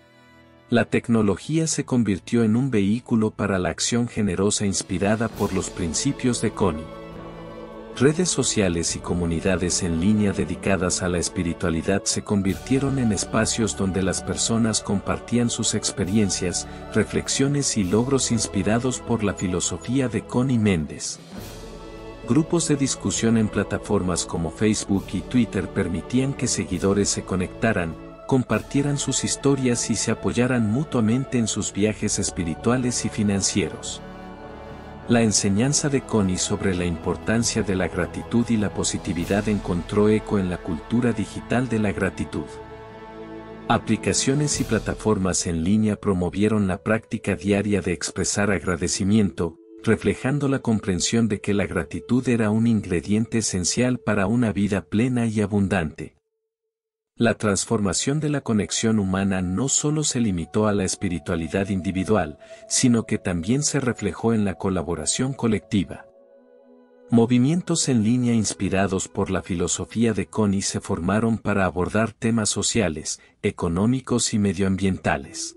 La tecnología se convirtió en un vehículo para la acción generosa inspirada por los principios de Connie. Redes sociales y comunidades en línea dedicadas a la espiritualidad se convirtieron en espacios donde las personas compartían sus experiencias, reflexiones y logros inspirados por la filosofía de Connie Méndez. Grupos de discusión en plataformas como Facebook y Twitter permitían que seguidores se conectaran, compartieran sus historias y se apoyaran mutuamente en sus viajes espirituales y financieros. La enseñanza de Connie sobre la importancia de la gratitud y la positividad encontró eco en la cultura digital de la gratitud. Aplicaciones y plataformas en línea promovieron la práctica diaria de expresar agradecimiento, reflejando la comprensión de que la gratitud era un ingrediente esencial para una vida plena y abundante. La transformación de la conexión humana no solo se limitó a la espiritualidad individual, sino que también se reflejó en la colaboración colectiva. Movimientos en línea inspirados por la filosofía de Connie se formaron para abordar temas sociales, económicos y medioambientales.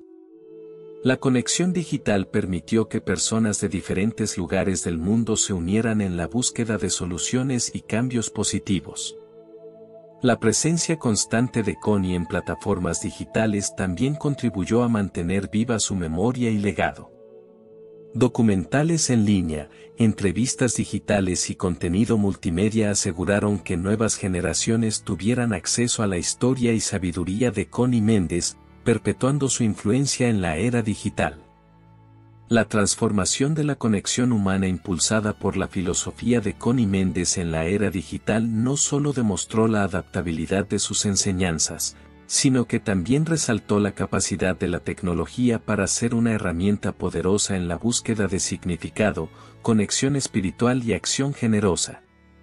La conexión digital permitió que personas de diferentes lugares del mundo se unieran en la búsqueda de soluciones y cambios positivos. La presencia constante de Connie en plataformas digitales también contribuyó a mantener viva su memoria y legado. Documentales en línea, entrevistas digitales y contenido multimedia aseguraron que nuevas generaciones tuvieran acceso a la historia y sabiduría de Connie Méndez, perpetuando su influencia en la era digital. La transformación de la conexión humana impulsada por la filosofía de Connie Méndez en la era digital no solo demostró la adaptabilidad de sus enseñanzas, sino que también resaltó la capacidad de la tecnología para ser una herramienta poderosa en la búsqueda de significado, conexión espiritual y acción generosa.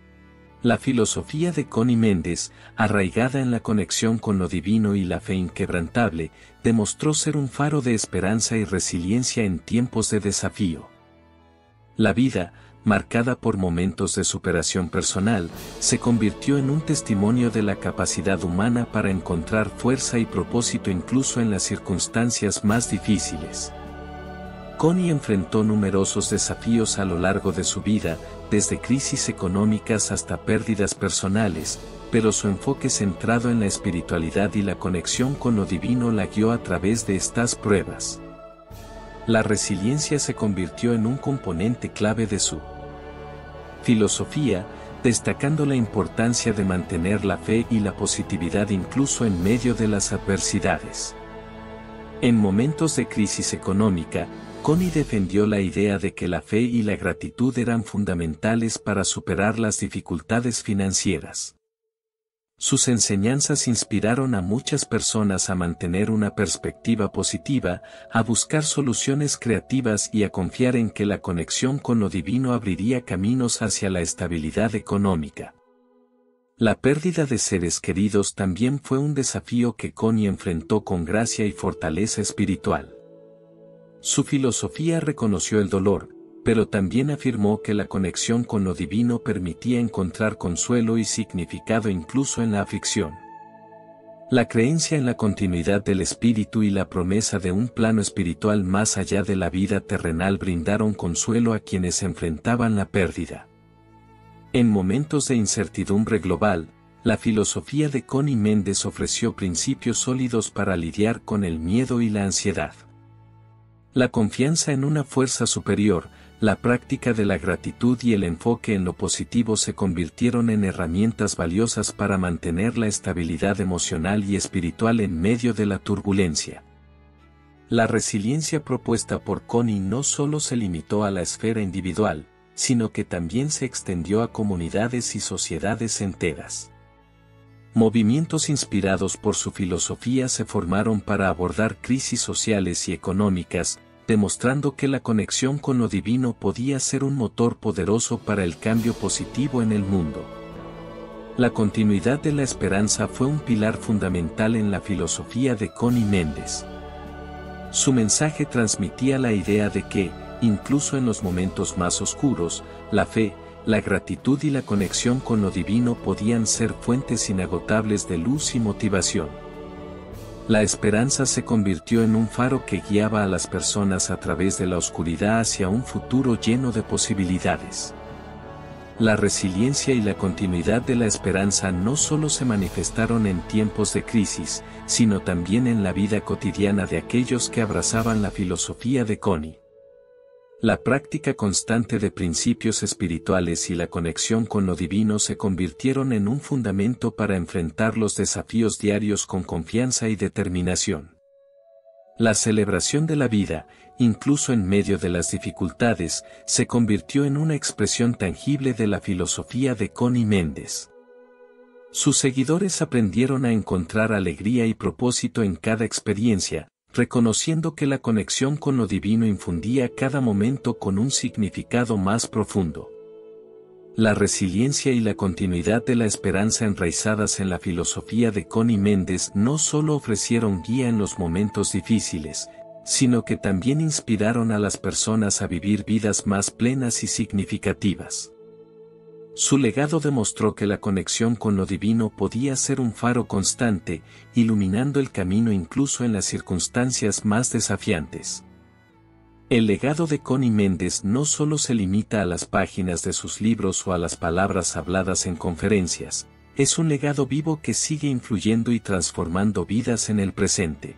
La filosofía de Connie Méndez, arraigada en la conexión con lo divino y la fe inquebrantable, demostró ser un faro de esperanza y resiliencia en tiempos de desafío. La vida, marcada por momentos de superación personal, se convirtió en un testimonio de la capacidad humana para encontrar fuerza y propósito incluso en las circunstancias más difíciles. Connie enfrentó numerosos desafíos a lo largo de su vida, desde crisis económicas hasta pérdidas personales, pero su enfoque centrado en la espiritualidad y la conexión con lo divino la guió a través de estas pruebas. La resiliencia se convirtió en un componente clave de su filosofía, destacando la importancia de mantener la fe y la positividad incluso en medio de las adversidades. En momentos de crisis económica, Connie defendió la idea de que la fe y la gratitud eran fundamentales para superar las dificultades financieras. Sus enseñanzas inspiraron a muchas personas a mantener una perspectiva positiva, a buscar soluciones creativas y a confiar en que la conexión con lo divino abriría caminos hacia la estabilidad económica. La pérdida de seres queridos también fue un desafío que Connie enfrentó con gracia y fortaleza espiritual. Su filosofía reconoció el dolor, pero también afirmó que la conexión con lo divino permitía encontrar consuelo y significado incluso en la aflicción. La creencia en la continuidad del espíritu y la promesa de un plano espiritual más allá de la vida terrenal brindaron consuelo a quienes enfrentaban la pérdida. En momentos de incertidumbre global, la filosofía de Connie Méndez ofreció principios sólidos para lidiar con el miedo y la ansiedad. La confianza en una fuerza superior, la práctica de la gratitud y el enfoque en lo positivo se convirtieron en herramientas valiosas para mantener la estabilidad emocional y espiritual en medio de la turbulencia. La resiliencia propuesta por Connie no solo se limitó a la esfera individual, sino que también se extendió a comunidades y sociedades enteras. Movimientos inspirados por su filosofía se formaron para abordar crisis sociales y económicas, demostrando que la conexión con lo divino podía ser un motor poderoso para el cambio positivo en el mundo. La continuidad de la esperanza fue un pilar fundamental en la filosofía de Connie Méndez. Su mensaje transmitía la idea de que, incluso en los momentos más oscuros, la fe, la gratitud y la conexión con lo divino podían ser fuentes inagotables de luz y motivación. La esperanza se convirtió en un faro que guiaba a las personas a través de la oscuridad hacia un futuro lleno de posibilidades. La resiliencia y la continuidad de la esperanza no solo se manifestaron en tiempos de crisis, sino también en la vida cotidiana de aquellos que abrazaban la filosofía de Connie. La práctica constante de principios espirituales y la conexión con lo divino se convirtieron en un fundamento para enfrentar los desafíos diarios con confianza y determinación. La celebración de la vida, incluso en medio de las dificultades, se convirtió en una expresión tangible de la filosofía de Connie Méndez. Sus seguidores aprendieron a encontrar alegría y propósito en cada experiencia, reconociendo que la conexión con lo divino infundía cada momento con un significado más profundo. La resiliencia y la continuidad de la esperanza enraizadas en la filosofía de Connie Méndez no solo ofrecieron guía en los momentos difíciles, sino que también inspiraron a las personas a vivir vidas más plenas y significativas. Su legado demostró que la conexión con lo divino podía ser un faro constante, iluminando el camino incluso en las circunstancias más desafiantes. El legado de Connie Méndez no solo se limita a las páginas de sus libros o a las palabras habladas en conferencias, es un legado vivo que sigue influyendo y transformando vidas en el presente.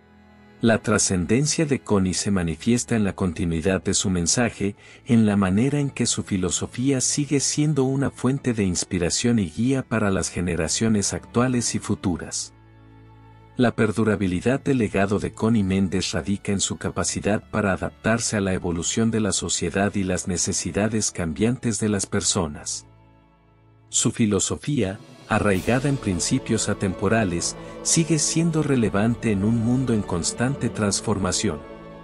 La trascendencia de Connie se manifiesta en la continuidad de su mensaje, en la manera en que su filosofía sigue siendo una fuente de inspiración y guía para las generaciones actuales y futuras. La perdurabilidad del legado de Connie Méndez radica en su capacidad para adaptarse a la evolución de la sociedad y las necesidades cambiantes de las personas. Su filosofía, arraigada en principios atemporales, sigue siendo relevante en un mundo en constante transformación.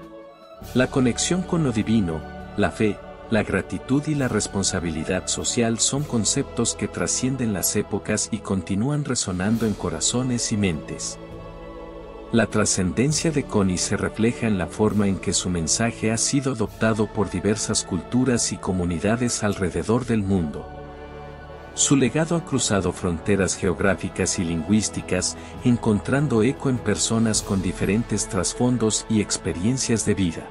La conexión con lo divino, la fe, la gratitud y la responsabilidad social son conceptos que trascienden las épocas y continúan resonando en corazones y mentes. La trascendencia de Connie se refleja en la forma en que su mensaje ha sido adoptado por diversas culturas y comunidades alrededor del mundo. Su legado ha cruzado fronteras geográficas y lingüísticas, encontrando eco en personas con diferentes trasfondos y experiencias de vida.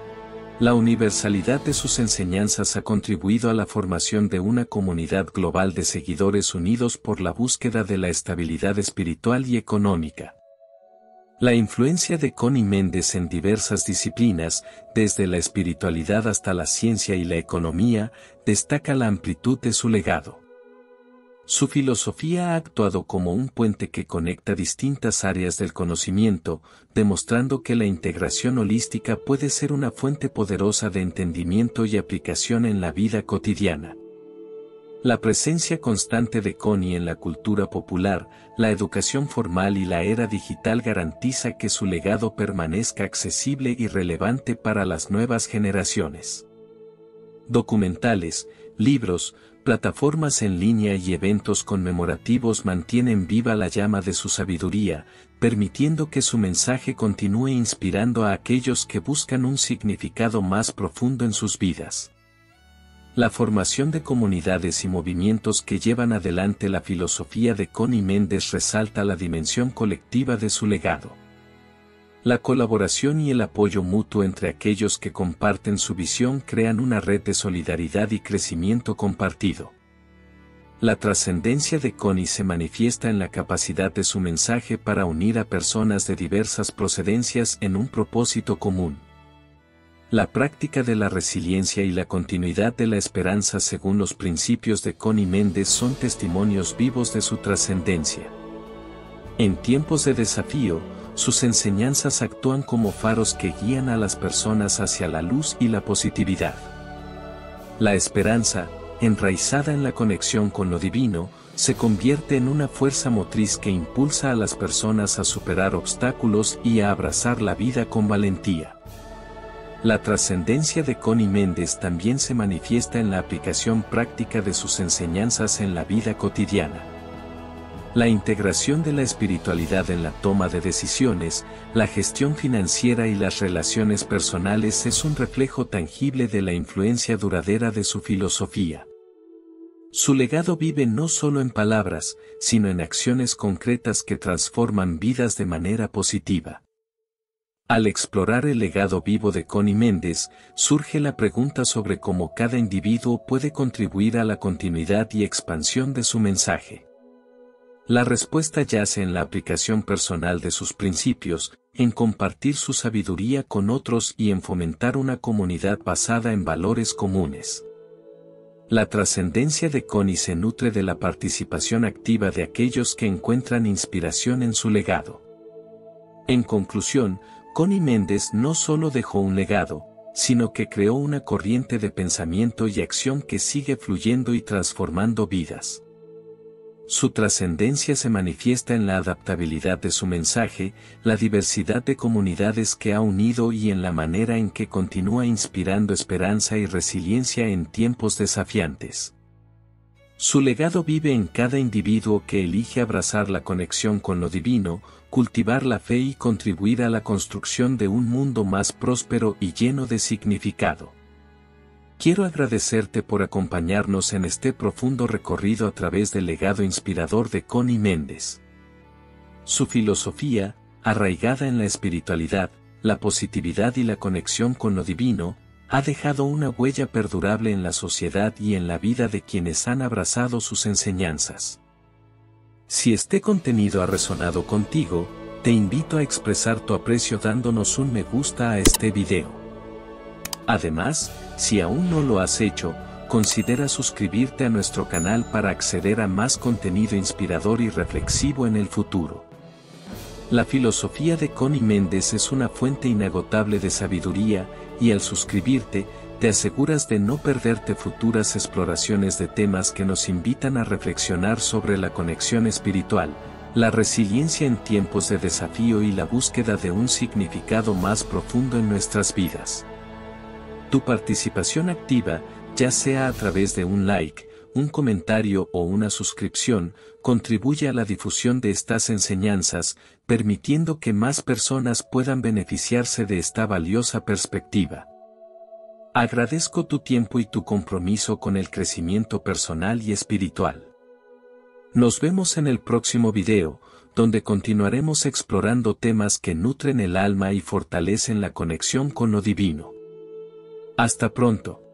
La universalidad de sus enseñanzas ha contribuido a la formación de una comunidad global de seguidores unidos por la búsqueda de la estabilidad espiritual y económica. La influencia de Connie Méndez en diversas disciplinas, desde la espiritualidad hasta la ciencia y la economía, destaca la amplitud de su legado. Su filosofía ha actuado como un puente que conecta distintas áreas del conocimiento, demostrando que la integración holística puede ser una fuente poderosa de entendimiento y aplicación en la vida cotidiana. La presencia constante de Connie en la cultura popular, la educación formal y la era digital garantiza que su legado permanezca accesible y relevante para las nuevas generaciones. Documentales, libros, plataformas en línea y eventos conmemorativos mantienen viva la llama de su sabiduría, permitiendo que su mensaje continúe inspirando a aquellos que buscan un significado más profundo en sus vidas. La formación de comunidades y movimientos que llevan adelante la filosofía de Connie Méndez resalta la dimensión colectiva de su legado. La colaboración y el apoyo mutuo entre aquellos que comparten su visión crean una red de solidaridad y crecimiento compartido. La trascendencia de Connie se manifiesta en la capacidad de su mensaje para unir a personas de diversas procedencias en un propósito común. La práctica de la resiliencia y la continuidad de la esperanza según los principios de Connie Méndez son testimonios vivos de su trascendencia. En tiempos de desafío, sus enseñanzas actúan como faros que guían a las personas hacia la luz y la positividad. La esperanza, enraizada en la conexión con lo divino, se convierte en una fuerza motriz que impulsa a las personas a superar obstáculos y a abrazar la vida con valentía. La trascendencia de Connie Méndez también se manifiesta en la aplicación práctica de sus enseñanzas en la vida cotidiana. La integración de la espiritualidad en la toma de decisiones, la gestión financiera y las relaciones personales es un reflejo tangible de la influencia duradera de su filosofía. Su legado vive no solo en palabras, sino en acciones concretas que transforman vidas de manera positiva. Al explorar el legado vivo de Connie Méndez, surge la pregunta sobre cómo cada individuo puede contribuir a la continuidad y expansión de su mensaje. La respuesta yace en la aplicación personal de sus principios, en compartir su sabiduría con otros y en fomentar una comunidad basada en valores comunes. La trascendencia de Connie se nutre de la participación activa de aquellos que encuentran inspiración en su legado. En conclusión, Connie Méndez no solo dejó un legado, sino que creó una corriente de pensamiento y acción que sigue fluyendo y transformando vidas. Su trascendencia se manifiesta en la adaptabilidad de su mensaje, la diversidad de comunidades que ha unido y en la manera en que continúa inspirando esperanza y resiliencia en tiempos desafiantes. Su legado vive en cada individuo que elige abrazar la conexión con lo divino, cultivar la fe y contribuir a la construcción de un mundo más próspero y lleno de significado. Quiero agradecerte por acompañarnos en este profundo recorrido a través del legado inspirador de Connie Méndez. Su filosofía, arraigada en la espiritualidad, la positividad y la conexión con lo divino, ha dejado una huella perdurable en la sociedad y en la vida de quienes han abrazado sus enseñanzas. Si este contenido ha resonado contigo, te invito a expresar tu aprecio dándonos un me gusta a este video. Además, si aún no lo has hecho, considera suscribirte a nuestro canal para acceder a más contenido inspirador y reflexivo en el futuro. La filosofía de Connie Méndez es una fuente inagotable de sabiduría, y al suscribirte, te aseguras de no perderte futuras exploraciones de temas que nos invitan a reflexionar sobre la conexión espiritual, la resiliencia en tiempos de desafío y la búsqueda de un significado más profundo en nuestras vidas. Tu participación activa, ya sea a través de un like, un comentario o una suscripción, contribuye a la difusión de estas enseñanzas, permitiendo que más personas puedan beneficiarse de esta valiosa perspectiva. Agradezco tu tiempo y tu compromiso con el crecimiento personal y espiritual. Nos vemos en el próximo video, donde continuaremos explorando temas que nutren el alma y fortalecen la conexión con lo divino. Hasta pronto.